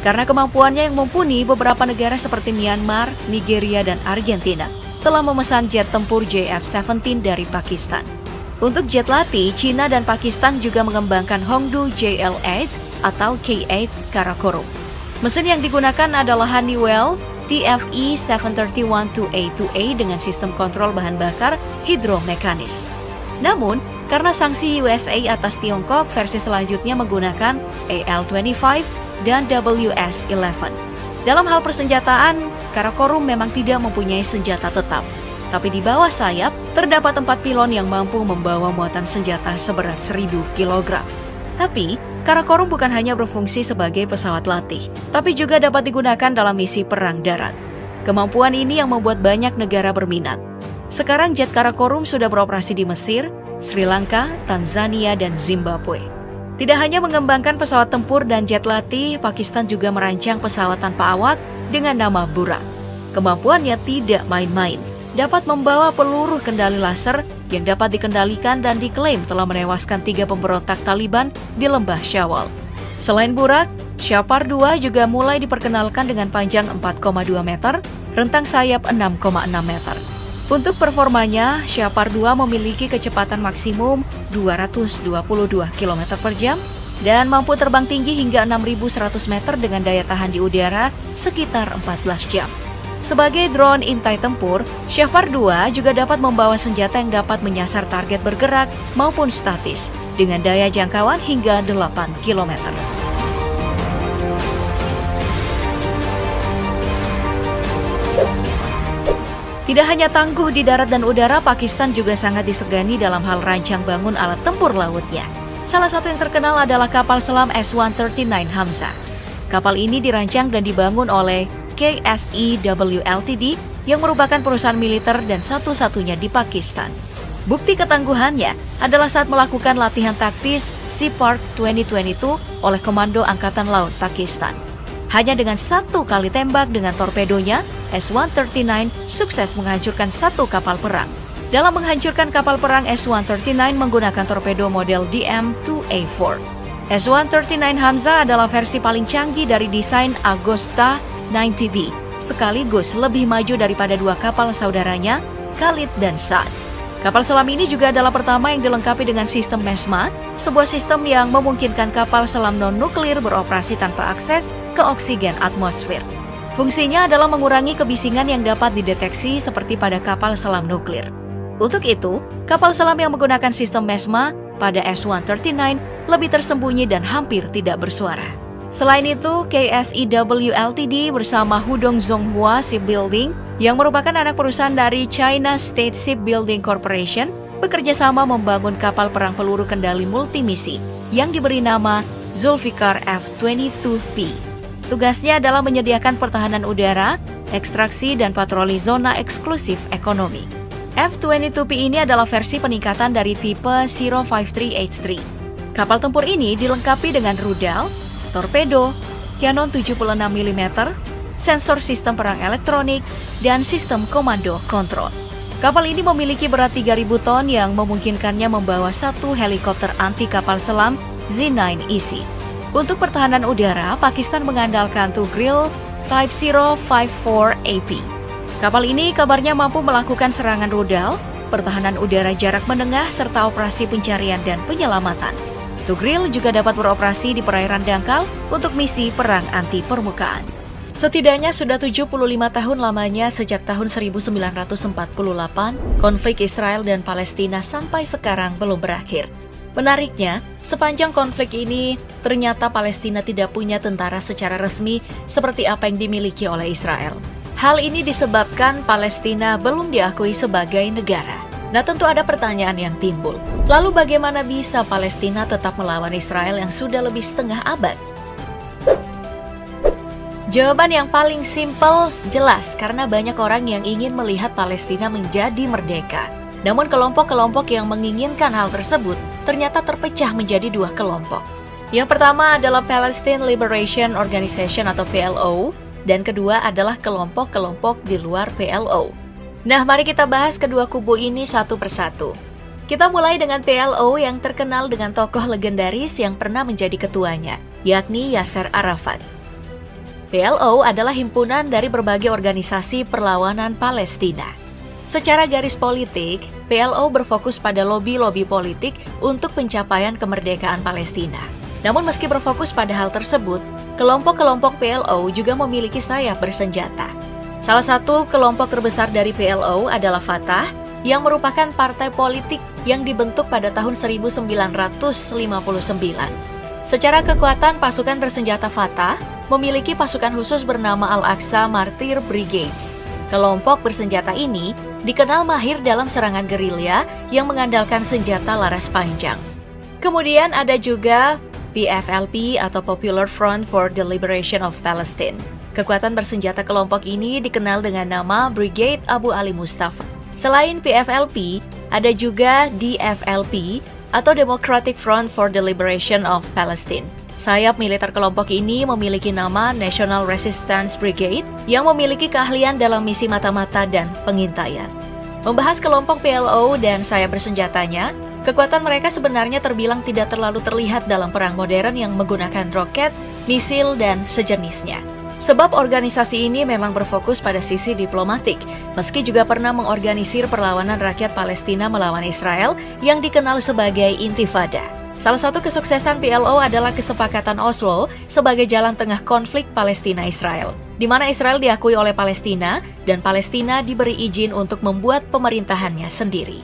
Karena kemampuannya yang mumpuni, beberapa negara seperti Myanmar, Nigeria, dan Argentina telah memesan jet tempur J F tujuh belas dari Pakistan. Untuk jet latih, China dan Pakistan juga mengembangkan Hongdu J L delapan atau K delapan Karakorum. Mesin yang digunakan adalah Honeywell T F E tujuh tiga satu dua A dua A dengan sistem kontrol bahan bakar hidromekanis. Namun, karena sanksi U S A atas Tiongkok, versi selanjutnya menggunakan A L dua puluh lima dan W S sebelas. Dalam hal persenjataan, Karakorum memang tidak mempunyai senjata tetap. Tapi di bawah sayap, terdapat empat pilon yang mampu membawa muatan senjata seberat seribu kilogram. Tapi, Karakorum bukan hanya berfungsi sebagai pesawat latih, tapi juga dapat digunakan dalam misi perang darat. Kemampuan ini yang membuat banyak negara berminat. Sekarang jet Karakorum sudah beroperasi di Mesir, Sri Lanka, Tanzania, dan Zimbabwe. Tidak hanya mengembangkan pesawat tempur dan jet latih, Pakistan juga merancang pesawat tanpa awak dengan nama Burak. Kemampuannya tidak main-main. Dapat membawa peluru kendali laser yang dapat dikendalikan dan diklaim telah menewaskan tiga pemberontak Taliban di lembah Syawal. Selain Burak, Shapar dua juga mulai diperkenalkan dengan panjang empat koma dua meter, rentang sayap enam koma enam meter. Untuk performanya, Shapar dua memiliki kecepatan maksimum dua ratus dua puluh dua kilometer per jam dan mampu terbang tinggi hingga enam ribu seratus meter dengan daya tahan di udara sekitar empat belas jam. Sebagai drone intai tempur, Shapar dua juga dapat membawa senjata yang dapat menyasar target bergerak maupun statis dengan daya jangkauan hingga delapan kilometer. Tidak hanya tangguh di darat dan udara, Pakistan juga sangat disegani dalam hal rancang bangun alat tempur lautnya. Salah satu yang terkenal adalah kapal selam S seratus tiga puluh sembilan Hamzah. Kapal ini dirancang dan dibangun oleh K S E W Limited yang merupakan perusahaan militer dan satu-satunya di Pakistan. Bukti ketangguhannya adalah saat melakukan latihan taktis Sea Park dua ribu dua puluh dua oleh Komando Angkatan Laut Pakistan. Hanya dengan satu kali tembak dengan torpedonya, S seratus tiga puluh sembilan sukses menghancurkan satu kapal perang. Dalam menghancurkan kapal perang, S seratus tiga puluh sembilan menggunakan torpedo model D M dua A empat. S seratus tiga puluh sembilan Hamzah adalah versi paling canggih dari desain Agosta sembilan T B, sekaligus lebih maju daripada dua kapal saudaranya, Khalid dan Saad. Kapal selam ini juga adalah pertama yang dilengkapi dengan sistem MESMA, sebuah sistem yang memungkinkan kapal selam non-nuklir beroperasi tanpa akses ke oksigen atmosfer. Fungsinya adalah mengurangi kebisingan yang dapat dideteksi seperti pada kapal selam nuklir. Untuk itu, kapal selam yang menggunakan sistem MESMA pada S seratus tiga puluh sembilan lebih tersembunyi dan hampir tidak bersuara. Selain itu, K S E W Limited bersama Hudong Zonghua Shipbuilding yang merupakan anak perusahaan dari China State Shipbuilding Corporation bekerja sama membangun kapal perang peluru kendali multimisi yang diberi nama Zulfikar F dua puluh dua P. Tugasnya adalah menyediakan pertahanan udara, ekstraksi, dan patroli zona eksklusif ekonomi. F dua puluh dua P ini adalah versi peningkatan dari tipe nol lima tiga delapan tiga. Kapal tempur ini dilengkapi dengan rudal, torpedo, kanon tujuh puluh enam milimeter, sensor sistem perang elektronik, dan sistem komando kontrol. Kapal ini memiliki berat tiga ribu ton yang memungkinkannya membawa satu helikopter anti kapal selam Z sembilan Easy. Untuk pertahanan udara, Pakistan mengandalkan Tugril Type nol lima empat A P. Kapal ini kabarnya mampu melakukan serangan rudal, pertahanan udara jarak menengah, serta operasi pencarian dan penyelamatan. Tugril juga dapat beroperasi di perairan dangkal untuk misi perang anti permukaan. Setidaknya sudah tujuh puluh lima tahun lamanya sejak tahun seribu sembilan ratus empat puluh delapan, konflik Israel dan Palestina sampai sekarang belum berakhir. Menariknya, sepanjang konflik ini, ternyata Palestina tidak punya tentara secara resmi seperti apa yang dimiliki oleh Israel. Hal ini disebabkan Palestina belum diakui sebagai negara. Nah, tentu ada pertanyaan yang timbul. Lalu bagaimana bisa Palestina tetap melawan Israel yang sudah lebih setengah abad? Jawaban yang paling simpel, jelas, karena banyak orang yang ingin melihat Palestina menjadi merdeka. Namun kelompok-kelompok yang menginginkan hal tersebut ternyata terpecah menjadi dua kelompok. Yang pertama adalah Palestine Liberation Organization atau P L O, dan kedua adalah kelompok-kelompok di luar P L O. Nah, mari kita bahas kedua kubu ini satu persatu. Kita mulai dengan P L O yang terkenal dengan tokoh legendaris yang pernah menjadi ketuanya, yakni Yasser Arafat. P L O adalah himpunan dari berbagai organisasi perlawanan Palestina. Secara garis politik, P L O berfokus pada lobi-lobi politik untuk pencapaian kemerdekaan Palestina. Namun meski berfokus pada hal tersebut, kelompok-kelompok P L O juga memiliki sayap bersenjata. Salah satu kelompok terbesar dari P L O adalah Fatah, yang merupakan partai politik yang dibentuk pada tahun seribu sembilan ratus lima puluh sembilan. Secara kekuatan, pasukan bersenjata Fatah memiliki pasukan khusus bernama Al-Aqsa Martyr Brigades. Kelompok bersenjata ini dikenal mahir dalam serangan gerilya yang mengandalkan senjata laras panjang. Kemudian ada juga P F L P atau Popular Front for the Liberation of Palestine. Kekuatan bersenjata kelompok ini dikenal dengan nama Brigade Abu Ali Mustafa. Selain P F L P, ada juga D F L P atau Democratic Front for the Liberation of Palestine. Sayap militer kelompok ini memiliki nama National Resistance Brigade yang memiliki keahlian dalam misi mata-mata dan pengintaian. Membahas kelompok P L O dan sayap bersenjatanya, kekuatan mereka sebenarnya terbilang tidak terlalu terlihat dalam perang modern yang menggunakan roket, misil, dan sejenisnya. Sebab organisasi ini memang berfokus pada sisi diplomatik, meski juga pernah mengorganisir perlawanan rakyat Palestina melawan Israel yang dikenal sebagai Intifada. Salah satu kesuksesan P L O adalah kesepakatan Oslo sebagai jalan tengah konflik Palestina-Israel, di mana Israel diakui oleh Palestina dan Palestina diberi izin untuk membuat pemerintahannya sendiri.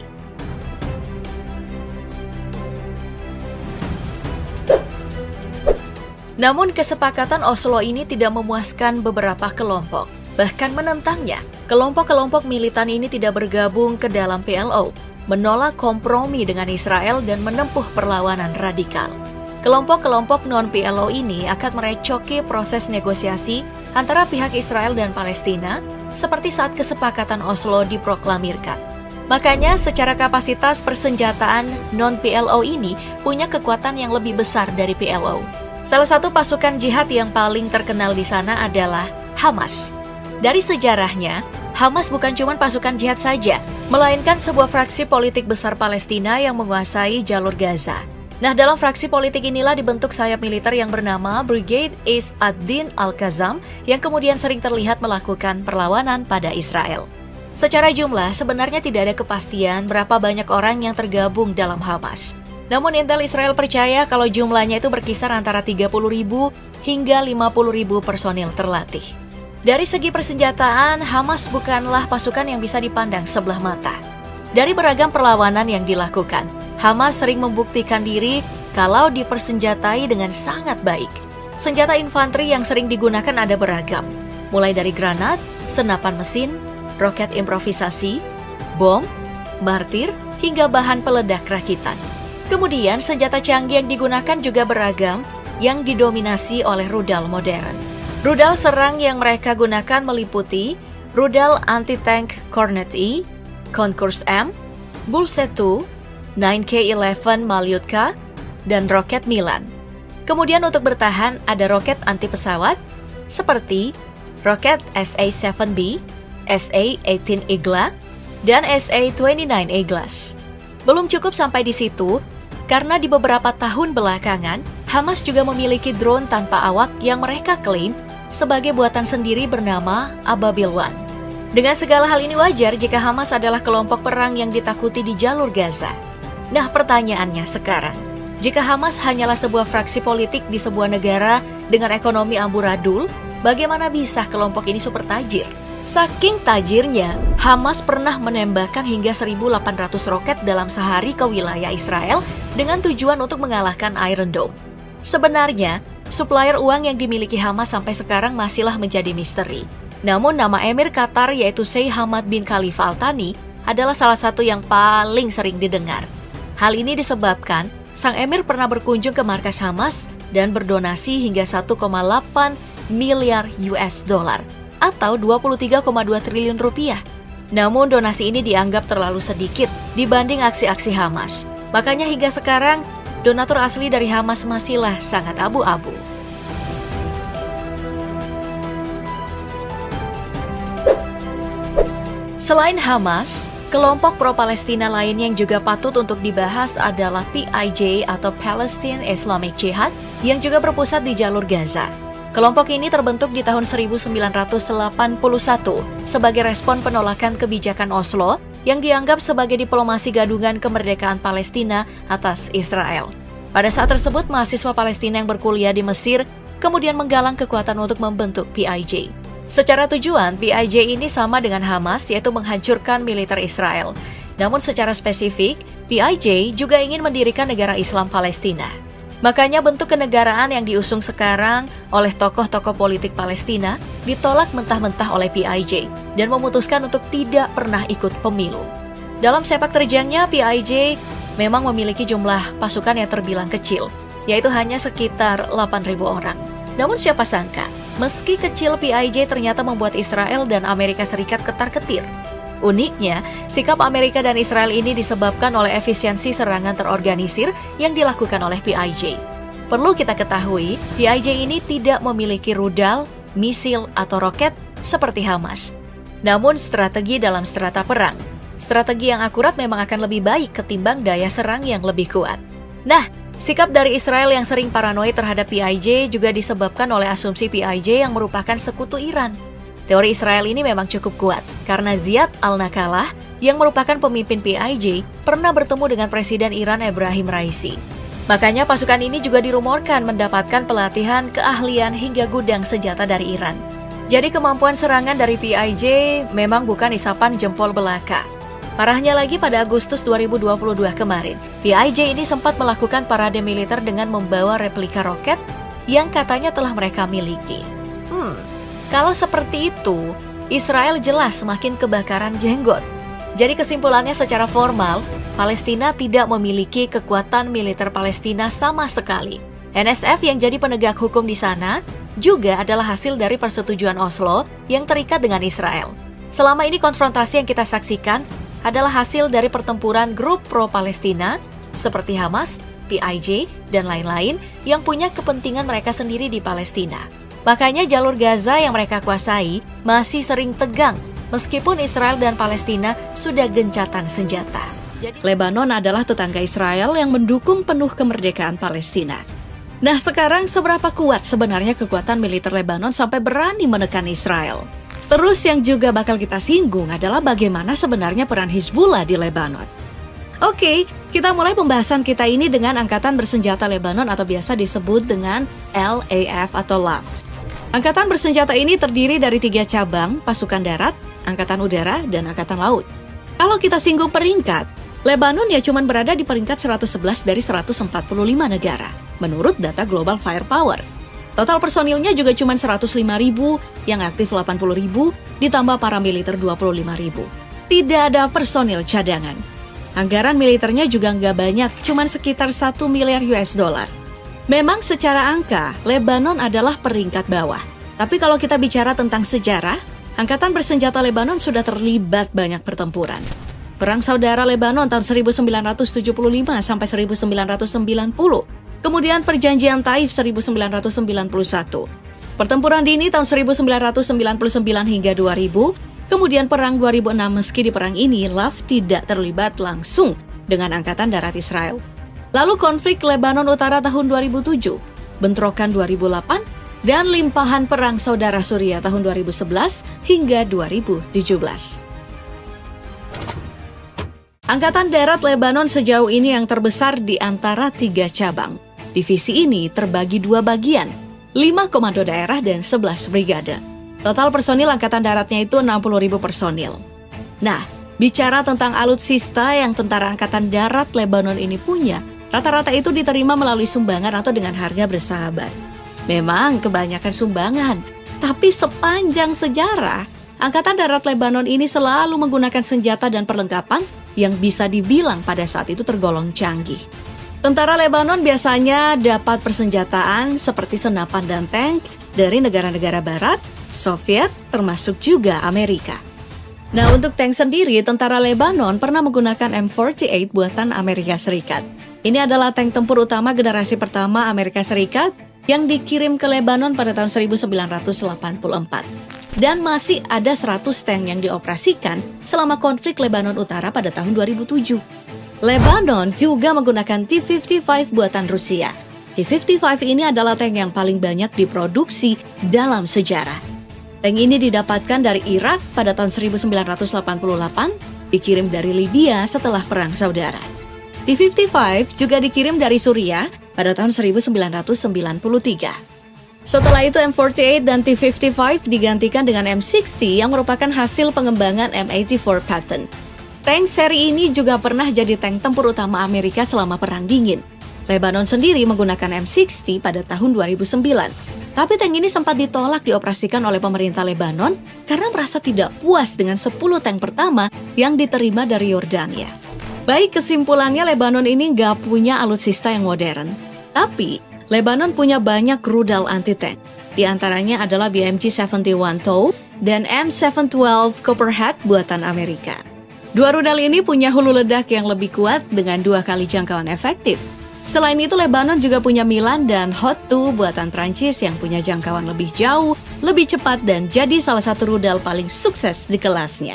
Namun kesepakatan Oslo ini tidak memuaskan beberapa kelompok, bahkan menentangnya. Kelompok-kelompok militan ini tidak bergabung ke dalam P L O, menolak kompromi dengan Israel dan menempuh perlawanan radikal. Kelompok-kelompok non-P L O ini akan merecoki proses negosiasi antara pihak Israel dan Palestina seperti saat kesepakatan Oslo diproklamirkan. Makanya secara kapasitas persenjataan non-P L O ini punya kekuatan yang lebih besar dari P L O. Salah satu pasukan jihad yang paling terkenal di sana adalah Hamas. Dari sejarahnya, Hamas bukan cuma pasukan jihad saja, melainkan sebuah fraksi politik besar Palestina yang menguasai jalur Gaza. Nah, dalam fraksi politik inilah dibentuk sayap militer yang bernama Brigade Izz ad-Din al-Qassam yang kemudian sering terlihat melakukan perlawanan pada Israel. Secara jumlah, sebenarnya tidak ada kepastian berapa banyak orang yang tergabung dalam Hamas. Namun Intel Israel percaya kalau jumlahnya itu berkisar antara tiga puluh ribu hingga lima puluh ribu personil terlatih. Dari segi persenjataan, Hamas bukanlah pasukan yang bisa dipandang sebelah mata. Dari beragam perlawanan yang dilakukan, Hamas sering membuktikan diri kalau dipersenjatai dengan sangat baik. Senjata infanteri yang sering digunakan ada beragam, mulai dari granat, senapan mesin, roket improvisasi, bom, martir, hingga bahan peledak rakitan. Kemudian senjata canggih yang digunakan juga beragam yang didominasi oleh rudal modern. Rudal serang yang mereka gunakan meliputi rudal anti-tank Kornet E, Konkurs M, Bullset dua, sembilan K sebelas Malyutka, dan roket Milan. Kemudian untuk bertahan ada roket anti-pesawat seperti roket S A tujuh B, S A delapan belas Igla, dan S A dua puluh sembilan Iglas. Belum cukup sampai di situ, karena di beberapa tahun belakangan, Hamas juga memiliki drone tanpa awak yang mereka klaim sebagai buatan sendiri bernama Ababil One. Dengan segala hal ini wajar jika Hamas adalah kelompok perang yang ditakuti di jalur Gaza. Nah, pertanyaannya sekarang, jika Hamas hanyalah sebuah fraksi politik di sebuah negara dengan ekonomi amburadul, bagaimana bisa kelompok ini super tajir? Saking tajirnya, Hamas pernah menembakkan hingga seribu delapan ratus roket dalam sehari ke wilayah Israel dengan tujuan untuk mengalahkan Iron Dome. Sebenarnya, supplier uang yang dimiliki Hamas sampai sekarang masihlah menjadi misteri. Namun nama Emir Qatar yaitu Sheikh Hamad bin Khalifa Al Thani adalah salah satu yang paling sering didengar. Hal ini disebabkan sang Emir pernah berkunjung ke markas Hamas dan berdonasi hingga satu koma delapan miliar U S dollar. Atau dua puluh tiga koma dua triliun rupiah. Namun donasi ini dianggap terlalu sedikit dibanding aksi-aksi Hamas. Makanya hingga sekarang, donatur asli dari Hamas masihlah sangat abu-abu. Selain Hamas, kelompok pro-Palestina lain yang juga patut untuk dibahas adalah P I J atau Palestine Islamic Jihad yang juga berpusat di jalur Gaza. Kelompok ini terbentuk di tahun seribu sembilan ratus delapan puluh satu sebagai respon penolakan kebijakan Oslo yang dianggap sebagai diplomasi gadungan kemerdekaan Palestina atas Israel. Pada saat tersebut, mahasiswa Palestina yang berkuliah di Mesir kemudian menggalang kekuatan untuk membentuk P I J. Secara tujuan, P I J ini sama dengan Hamas, yaitu menghancurkan militer Israel. Namun secara spesifik, P I J juga ingin mendirikan negara Islam Palestina. Makanya bentuk kenegaraan yang diusung sekarang oleh tokoh-tokoh politik Palestina ditolak mentah-mentah oleh P I J dan memutuskan untuk tidak pernah ikut pemilu. Dalam sepak terjangnya, P I J memang memiliki jumlah pasukan yang terbilang kecil, yaitu hanya sekitar delapan ribu orang. Namun siapa sangka, meski kecil P I J ternyata membuat Israel dan Amerika Serikat ketar-ketir. Uniknya, sikap Amerika dan Israel ini disebabkan oleh efisiensi serangan terorganisir yang dilakukan oleh P I J. Perlu kita ketahui, P I J ini tidak memiliki rudal, misil, atau roket seperti Hamas. Namun strategi dalam strata perang. Strategi yang akurat memang akan lebih baik ketimbang daya serang yang lebih kuat. Nah, sikap dari Israel yang sering paranoid terhadap P I J juga disebabkan oleh asumsi P I J yang merupakan sekutu Iran. Teori Israel ini memang cukup kuat, karena Ziad al-Nakalah, yang merupakan pemimpin P I J, pernah bertemu dengan Presiden Iran Ebrahim Raisi. Makanya pasukan ini juga dirumorkan mendapatkan pelatihan, keahlian, hingga gudang senjata dari Iran. Jadi kemampuan serangan dari P I J memang bukan isapan jempol belaka. Parahnya lagi, pada Agustus dua ribu dua puluh dua kemarin, P I J ini sempat melakukan parade militer dengan membawa replika roket yang katanya telah mereka miliki. Hmm... Kalau seperti itu, Israel jelas semakin kebakaran jenggot. Jadi kesimpulannya secara formal, Palestina tidak memiliki kekuatan militer Palestina sama sekali. N S F yang jadi penegak hukum di sana juga adalah hasil dari persetujuan Oslo yang terikat dengan Israel. Selama ini konfrontasi yang kita saksikan adalah hasil dari pertempuran grup pro-Palestina seperti Hamas, P I J, dan lain-lain yang punya kepentingan mereka sendiri di Palestina. Makanya jalur Gaza yang mereka kuasai masih sering tegang, meskipun Israel dan Palestina sudah gencatan senjata. Jadi, Lebanon adalah tetangga Israel yang mendukung penuh kemerdekaan Palestina. Nah, sekarang seberapa kuat sebenarnya kekuatan militer Lebanon sampai berani menekan Israel? Terus yang juga bakal kita singgung adalah bagaimana sebenarnya peran Hizbullah di Lebanon. Oke, kita mulai pembahasan kita ini dengan Angkatan Bersenjata Lebanon atau biasa disebut dengan L A F atau L A F. Angkatan bersenjata ini terdiri dari tiga cabang, pasukan darat, angkatan udara, dan angkatan laut. Kalau kita singgung peringkat, Lebanon ya cuma berada di peringkat seratus sebelas dari seratus empat puluh lima negara, menurut data Global Firepower. Total personilnya juga cuma seratus lima ribu, yang aktif delapan puluh ribu, ditambah paramiliter dua puluh lima ribu. Tidak ada personil cadangan. Anggaran militernya juga nggak banyak, cuma sekitar satu miliar U S dollar. Memang secara angka, Lebanon adalah peringkat bawah. Tapi kalau kita bicara tentang sejarah, Angkatan Bersenjata Lebanon sudah terlibat banyak pertempuran. Perang Saudara Lebanon tahun seribu sembilan ratus tujuh puluh lima sampai seribu sembilan ratus sembilan puluh. Kemudian Perjanjian Taif seribu sembilan ratus sembilan puluh satu. Pertempuran dini tahun seribu sembilan ratus sembilan puluh sembilan hingga dua ribu. Kemudian Perang dua ribu enam, meski di perang ini L A F tidak terlibat langsung dengan Angkatan Darat Israel. Lalu konflik Lebanon Utara tahun dua ribu tujuh, bentrokan dua ribu delapan, dan limpahan Perang Saudara Suriah tahun dua ribu sebelas hingga dua ribu tujuh belas. Angkatan Darat Lebanon sejauh ini yang terbesar di antara tiga cabang. Divisi ini terbagi dua bagian, lima komando daerah dan sebelas brigade. Total personil Angkatan Daratnya itu enam puluh ribu personil. Nah, bicara tentang alutsista yang tentara Angkatan Darat Lebanon ini punya, rata-rata itu diterima melalui sumbangan atau dengan harga bersahabat. Memang kebanyakan sumbangan, tapi sepanjang sejarah, Angkatan Darat Lebanon ini selalu menggunakan senjata dan perlengkapan yang bisa dibilang pada saat itu tergolong canggih. Tentara Lebanon biasanya dapat persenjataan seperti senapan dan tank dari negara-negara barat, Soviet, termasuk juga Amerika. Nah, untuk tank sendiri, tentara Lebanon pernah menggunakan M empat puluh delapan buatan Amerika Serikat. Ini adalah tank tempur utama generasi pertama Amerika Serikat yang dikirim ke Lebanon pada tahun seribu sembilan ratus delapan puluh empat. Dan masih ada seratus tank yang dioperasikan selama konflik Lebanon Utara pada tahun dua ribu tujuh. Lebanon juga menggunakan T lima puluh lima buatan Rusia. T lima puluh lima ini adalah tank yang paling banyak diproduksi dalam sejarah. Tank ini didapatkan dari Irak pada tahun seribu sembilan ratus delapan puluh delapan, dikirim dari Libya setelah Perang Saudara. T lima puluh lima juga dikirim dari Suriah pada tahun seribu sembilan ratus sembilan puluh tiga. Setelah itu M empat puluh delapan dan T lima puluh lima digantikan dengan M enam puluh yang merupakan hasil pengembangan M delapan puluh empat pattern. Tank seri ini juga pernah jadi tank tempur utama Amerika selama Perang Dingin. Lebanon sendiri menggunakan M enam puluh pada tahun dua ribu sembilan. Tapi tank ini sempat ditolak dioperasikan oleh pemerintah Lebanon karena merasa tidak puas dengan sepuluh tank pertama yang diterima dari Yordania. Baik, kesimpulannya Lebanon ini nggak punya alutsista yang modern. Tapi, Lebanon punya banyak rudal anti-tank. Di antaranya adalah B M G tujuh satu TOW dan M tujuh satu dua Copperhead buatan Amerika. Dua rudal ini punya hulu ledak yang lebih kuat dengan dua kali jangkauan efektif. Selain itu, Lebanon juga punya Milan dan Hot dua buatan Prancis yang punya jangkauan lebih jauh, lebih cepat, dan jadi salah satu rudal paling sukses di kelasnya.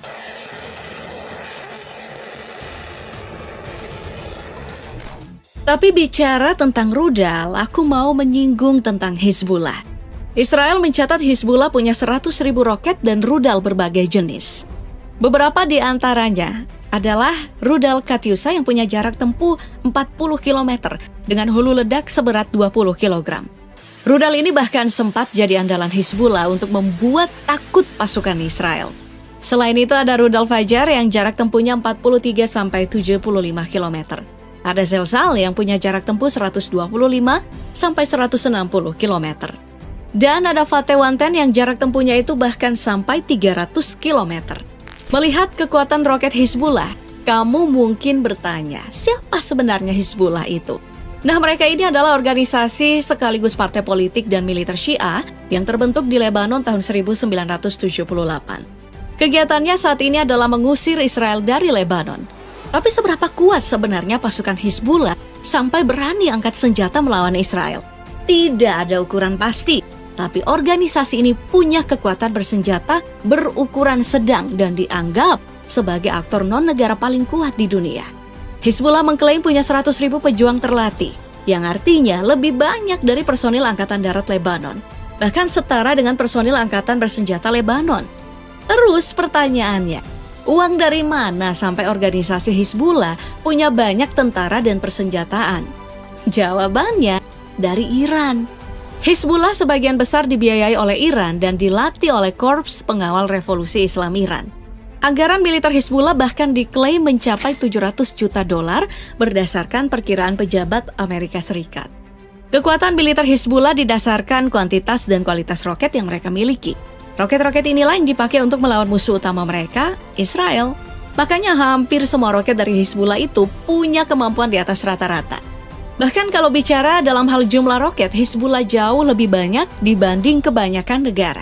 Tapi bicara tentang rudal, aku mau menyinggung tentang Hizbullah. Israel mencatat Hizbullah punya seratus ribu roket dan rudal berbagai jenis. Beberapa di antaranya adalah rudal Katyusha yang punya jarak tempuh empat puluh kilometer dengan hulu ledak seberat dua puluh kilogram. Rudal ini bahkan sempat jadi andalan Hizbullah untuk membuat takut pasukan Israel. Selain itu ada rudal Fajar yang jarak tempuhnya empat puluh tiga sampai tujuh puluh lima kilometer. Ada Zelzal yang punya jarak tempuh seratus dua puluh lima sampai seratus enam puluh kilometer. Dan ada Fateh seratus sepuluh yang jarak tempuhnya itu bahkan sampai tiga ratus kilometer. Melihat kekuatan roket Hizbullah, kamu mungkin bertanya, siapa sebenarnya Hizbullah itu? Nah, mereka ini adalah organisasi sekaligus partai politik dan militer Syiah yang terbentuk di Lebanon tahun seribu sembilan ratus tujuh puluh delapan. Kegiatannya saat ini adalah mengusir Israel dari Lebanon. Tapi seberapa kuat sebenarnya pasukan Hizbullah sampai berani angkat senjata melawan Israel? Tidak ada ukuran pasti. Tapi organisasi ini punya kekuatan bersenjata berukuran sedang dan dianggap sebagai aktor non-negara paling kuat di dunia. Hizbullah mengklaim punya seratus ribu pejuang terlatih, yang artinya lebih banyak dari personil Angkatan Darat Lebanon, bahkan setara dengan personil Angkatan Bersenjata Lebanon. Terus pertanyaannya, uang dari mana sampai organisasi Hizbullah punya banyak tentara dan persenjataan? Jawabannya, dari Iran. Hizbullah sebagian besar dibiayai oleh Iran dan dilatih oleh Korps Pengawal Revolusi Islam Iran. Anggaran militer Hizbullah bahkan diklaim mencapai tujuh ratus juta dolar berdasarkan perkiraan pejabat Amerika Serikat. Kekuatan militer Hizbullah didasarkan kuantitas dan kualitas roket yang mereka miliki. Roket-roket inilah yang dipakai untuk melawan musuh utama mereka, Israel. Makanya hampir semua roket dari Hizbullah itu punya kemampuan di atas rata-rata. Bahkan kalau bicara dalam hal jumlah roket, Hizbullah jauh lebih banyak dibanding kebanyakan negara.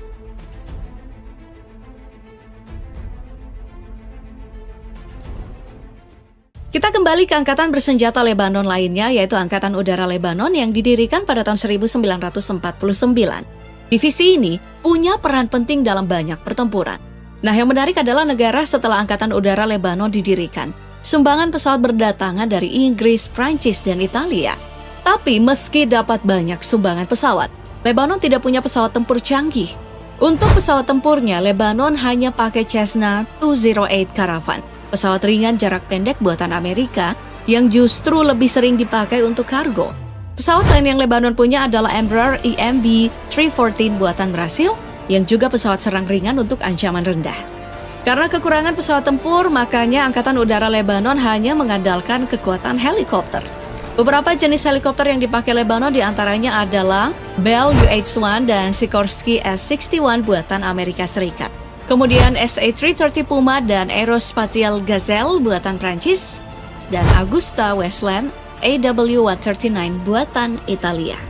Kita kembali ke angkatan bersenjata Lebanon lainnya, yaitu Angkatan Udara Lebanon yang didirikan pada tahun seribu sembilan ratus empat puluh sembilan. Divisi ini punya peran penting dalam banyak pertempuran. Nah, yang menarik adalah negara setelah Angkatan Udara Lebanon didirikan. Sumbangan pesawat berdatangan dari Inggris, Prancis, dan Italia. Tapi meski dapat banyak sumbangan pesawat, Lebanon tidak punya pesawat tempur canggih. Untuk pesawat tempurnya, Lebanon hanya pakai Cessna dua nol delapan Caravan, pesawat ringan jarak pendek buatan Amerika yang justru lebih sering dipakai untuk kargo. Pesawat lain yang Lebanon punya adalah Embraer E M B tiga satu empat buatan Brasil, yang juga pesawat serang ringan untuk ancaman rendah. Karena kekurangan pesawat tempur, makanya Angkatan Udara Lebanon hanya mengandalkan kekuatan helikopter. Beberapa jenis helikopter yang dipakai Lebanon diantaranya adalah Bell U H satu dan Sikorsky S enam puluh satu buatan Amerika Serikat. Kemudian S A tiga ratus tiga puluh Puma dan Aerospatiale Gazelle buatan Prancis, dan Augusta Westland A W seratus tiga puluh sembilan buatan Italia.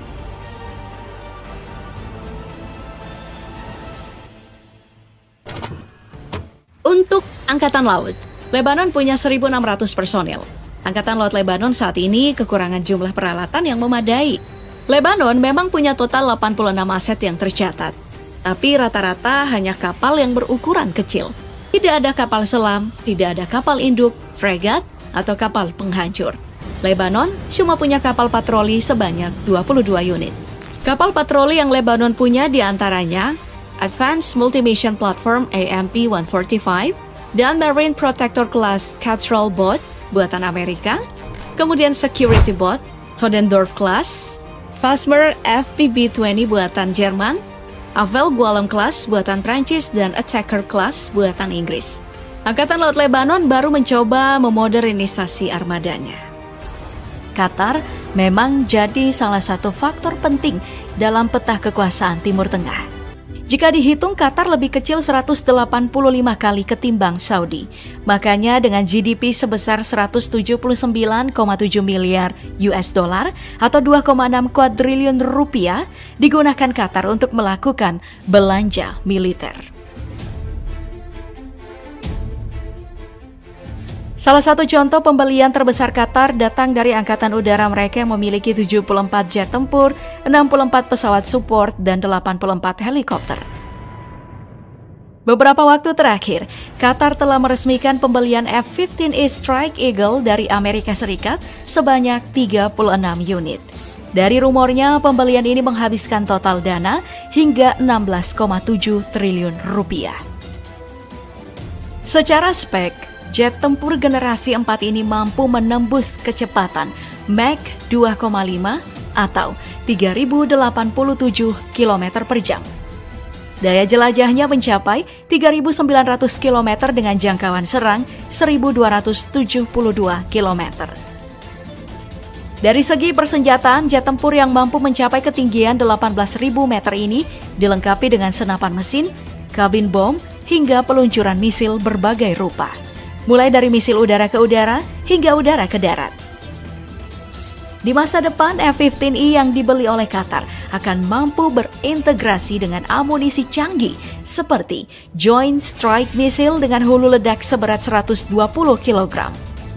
Untuk Angkatan Laut, Lebanon punya seribu enam ratus personil. Angkatan Laut Lebanon saat ini kekurangan jumlah peralatan yang memadai. Lebanon memang punya total delapan puluh enam aset yang tercatat, tapi rata-rata hanya kapal yang berukuran kecil. Tidak ada kapal selam, tidak ada kapal induk, fregat, atau kapal penghancur. Lebanon cuma punya kapal patroli sebanyak dua puluh dua unit. Kapal patroli yang Lebanon punya diantaranya Advanced Multi-Mission Platform A M P seratus empat puluh lima dan Marine Protector Class Cathedral Boat buatan Amerika, kemudian Security Boat Todendorf Class, Fasmer F P B dua puluh buatan Jerman, Avel Gualem Class buatan Prancis, dan Attacker Class buatan Inggris. Angkatan Laut Lebanon baru mencoba memodernisasi armadanya. Qatar memang jadi salah satu faktor penting dalam peta kekuasaan Timur Tengah. Jika dihitung, Qatar lebih kecil seratus delapan puluh lima kali ketimbang Saudi. Makanya dengan G D P sebesar seratus tujuh puluh sembilan koma tujuh miliar U S dollar atau dua koma enam kuadriliun rupiah digunakan Qatar untuk melakukan belanja militer. Salah satu contoh pembelian terbesar Qatar datang dari Angkatan Udara mereka yang memiliki tujuh puluh empat jet tempur, enam puluh empat pesawat support, dan delapan puluh empat helikopter. Beberapa waktu terakhir, Qatar telah meresmikan pembelian F lima belas E Strike Eagle dari Amerika Serikat sebanyak tiga puluh enam unit. Dari rumornya, pembelian ini menghabiskan total dana hingga enam belas koma tujuh triliun rupiah. Secara spek, jet tempur generasi empat ini mampu menembus kecepatan Mach dua koma lima atau tiga ribu delapan puluh tujuh kilometer per jam. Daya jelajahnya mencapai tiga ribu sembilan ratus kilometer dengan jangkauan serang seribu dua ratus tujuh puluh dua kilometer. Dari segi persenjataan, jet tempur yang mampu mencapai ketinggian delapan belas ribu meter ini dilengkapi dengan senapan mesin, kabin bom, hingga peluncuran misil berbagai rupa. Mulai dari misil udara ke udara hingga udara ke darat. Di masa depan, F lima belas E yang dibeli oleh Qatar akan mampu berintegrasi dengan amunisi canggih seperti Joint Strike Missile dengan hulu ledak seberat seratus dua puluh kilogram.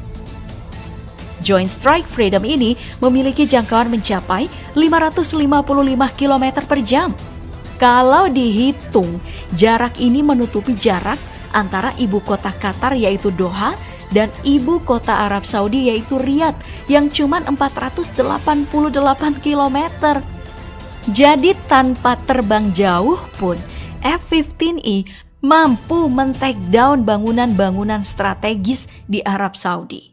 Joint Strike Freedom ini memiliki jangkauan mencapai lima ratus lima puluh lima kilometer per jam. Kalau dihitung, jarak ini menutupi jarak antara ibu kota Qatar yaitu Doha dan ibu kota Arab Saudi yaitu Riyadh yang cuma empat ratus delapan puluh delapan kilometer. Jadi tanpa terbang jauh pun F lima belas E mampu men-take down bangunan-bangunan strategis di Arab Saudi.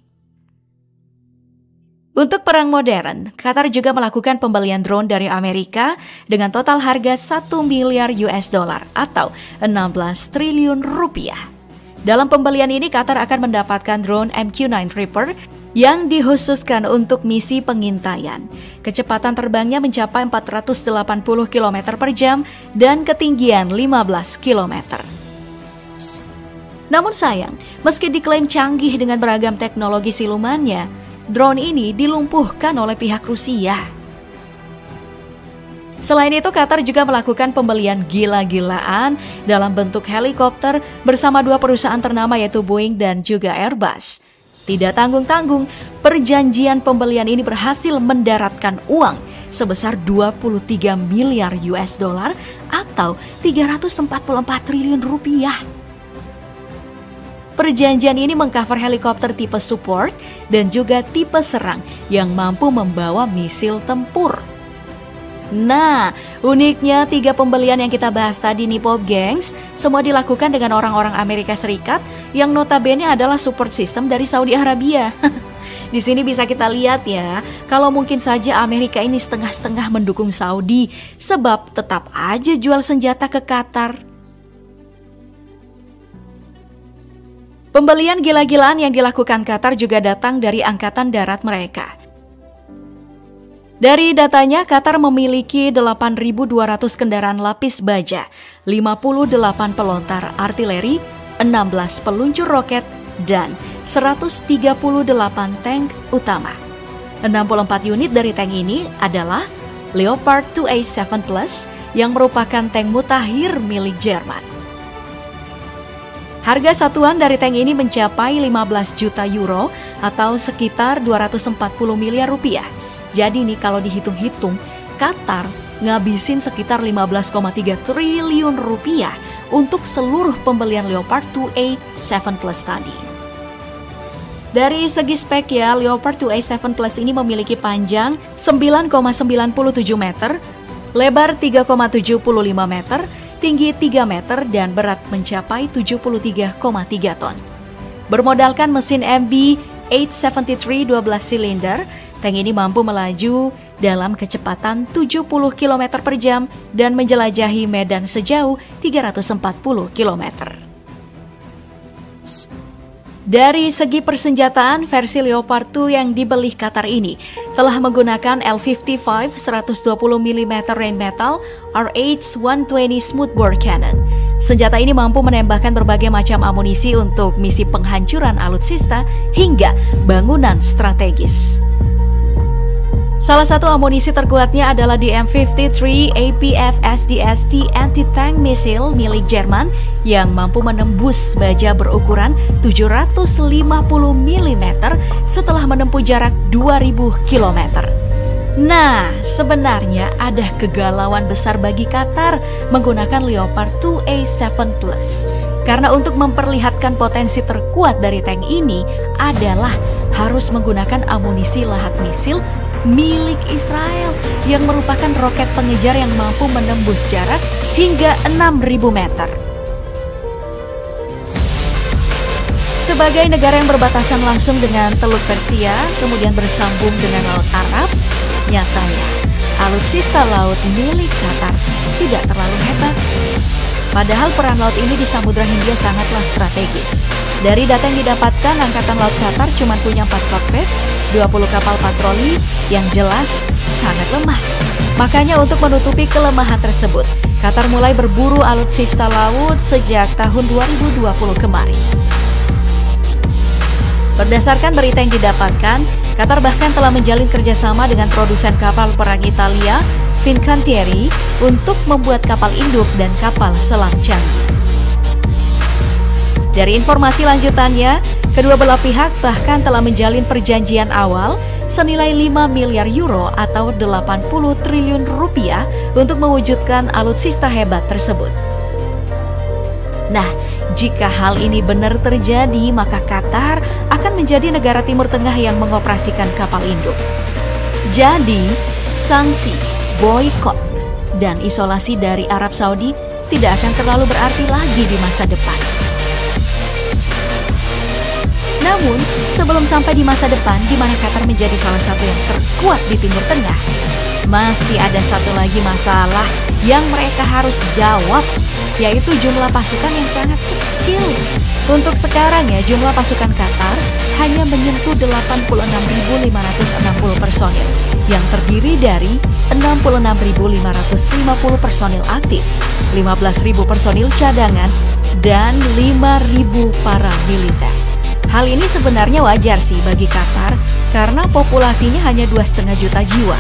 Untuk perang modern, Qatar juga melakukan pembelian drone dari Amerika dengan total harga satu miliar U S dollar atau enam belas triliun rupiah. Dalam pembelian ini, Qatar akan mendapatkan drone M Q sembilan Reaper yang dikhususkan untuk misi pengintaian. Kecepatan terbangnya mencapai empat ratus delapan puluh kilometer per jam dan ketinggian lima belas kilometer. Namun sayang, meski diklaim canggih dengan beragam teknologi silumannya, drone ini dilumpuhkan oleh pihak Rusia. Selain itu, Qatar juga melakukan pembelian gila-gilaan dalam bentuk helikopter bersama dua perusahaan ternama yaitu Boeing dan juga Airbus. Tidak tanggung-tanggung, perjanjian pembelian ini berhasil mendaratkan uang sebesar dua puluh tiga miliar U S dollar atau tiga ratus empat puluh empat triliun rupiah. Perjanjian ini mengcover helikopter tipe support dan juga tipe serang yang mampu membawa misil tempur. Nah, uniknya tiga pembelian yang kita bahas tadi nih Pop Gengs, semua dilakukan dengan orang-orang Amerika Serikat yang notabene adalah support system dari Saudi Arabia. Di sini bisa kita lihat ya, kalau mungkin saja Amerika ini setengah-setengah mendukung Saudi, sebab tetap aja jual senjata ke Qatar. Pembelian gila-gilaan yang dilakukan Qatar juga datang dari angkatan darat mereka. Dari datanya, Qatar memiliki delapan ribu dua ratus kendaraan lapis baja, lima puluh delapan pelontar artileri, enam belas peluncur roket, dan seratus tiga puluh delapan tank utama. enam puluh empat unit dari tank ini adalah Leopard dua A tujuh Plus yang merupakan tank mutakhir milik Jerman. Harga satuan dari tank ini mencapai lima belas juta euro atau sekitar dua ratus empat puluh miliar rupiah. Jadi nih kalau dihitung-hitung, Qatar ngabisin sekitar lima belas koma tiga triliun rupiah untuk seluruh pembelian Leopard dua A tujuh Plus tadi. Dari segi spek ya, Leopard dua A tujuh Plus ini memiliki panjang sembilan koma sembilan tujuh meter, lebar tiga koma tujuh lima meter, tinggi tiga meter, dan berat mencapai tujuh puluh tiga koma tiga ton. Bermodalkan mesin M B delapan tujuh tiga dua belas silinder, tank ini mampu melaju dalam kecepatan tujuh puluh kilometer per jam dan menjelajahi medan sejauh tiga ratus empat puluh kilometer. Dari segi persenjataan, versi Leopard dua yang dibeli Qatar ini telah menggunakan L lima puluh lima seratus dua puluh milimeter Rheinmetall R H seratus dua puluh smoothbore cannon. Senjata ini mampu menembakkan berbagai macam amunisi untuk misi penghancuran alutsista hingga bangunan strategis. Salah satu amunisi terkuatnya adalah di M lima puluh tiga A P F S D S T anti-tank missile milik Jerman yang mampu menembus baja berukuran tujuh ratus lima puluh milimeter setelah menempuh jarak dua ribu kilometer. Nah, sebenarnya ada kegalauan besar bagi Qatar menggunakan Leopard dua A tujuh Plus. Karena untuk memperlihatkan potensi terkuat dari tank ini adalah harus menggunakan amunisi lahat misil milik Israel yang merupakan roket pengejar yang mampu menembus jarak hingga enam ribu meter. Sebagai negara yang berbatasan langsung dengan Teluk Persia, kemudian bersambung dengan Laut Arab, nyatanya alutsista laut milik Qatar tidak terlalu hebat. Padahal peran laut ini di Samudra Hindia sangatlah strategis. Dari data yang didapatkan, Angkatan Laut Qatar cuma punya empat kokpit, dua puluh kapal patroli yang jelas sangat lemah. Makanya untuk menutupi kelemahan tersebut, Qatar mulai berburu alutsista laut sejak tahun dua ribu dua puluh kemarin. Berdasarkan berita yang didapatkan, Qatar bahkan telah menjalin kerjasama dengan produsen kapal perang Italia, Fincantieri, untuk membuat kapal induk dan kapal selam canggih. Dari informasi lanjutannya, kedua belah pihak bahkan telah menjalin perjanjian awal senilai lima miliar euro atau delapan puluh triliun rupiah untuk mewujudkan alutsista hebat tersebut. Nah, jika hal ini benar terjadi, maka Qatar akan menjadi negara Timur Tengah yang mengoperasikan kapal induk. Jadi, sanksi, boykot, dan isolasi dari Arab Saudi tidak akan terlalu berarti lagi di masa depan. Namun, sebelum sampai di masa depan di mana Qatar menjadi salah satu yang terkuat di Timur Tengah, masih ada satu lagi masalah yang mereka harus jawab, yaitu jumlah pasukan yang sangat kecil. Untuk sekarang ya, jumlah pasukan Qatar hanya menyentuh delapan puluh enam ribu lima ratus enam puluh personil, yang terdiri dari enam puluh enam ribu lima ratus lima puluh personil aktif, lima belas ribu personil cadangan, dan lima ribu para militer. Hal ini sebenarnya wajar sih bagi Qatar karena populasinya hanya dua koma lima juta jiwa.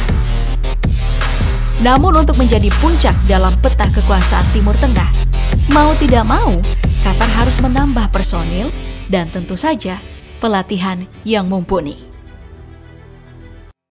Namun untuk menjadi puncak dalam peta kekuasaan Timur Tengah, mau tidak mau, Qatar harus menambah personil dan tentu saja pelatihan yang mumpuni.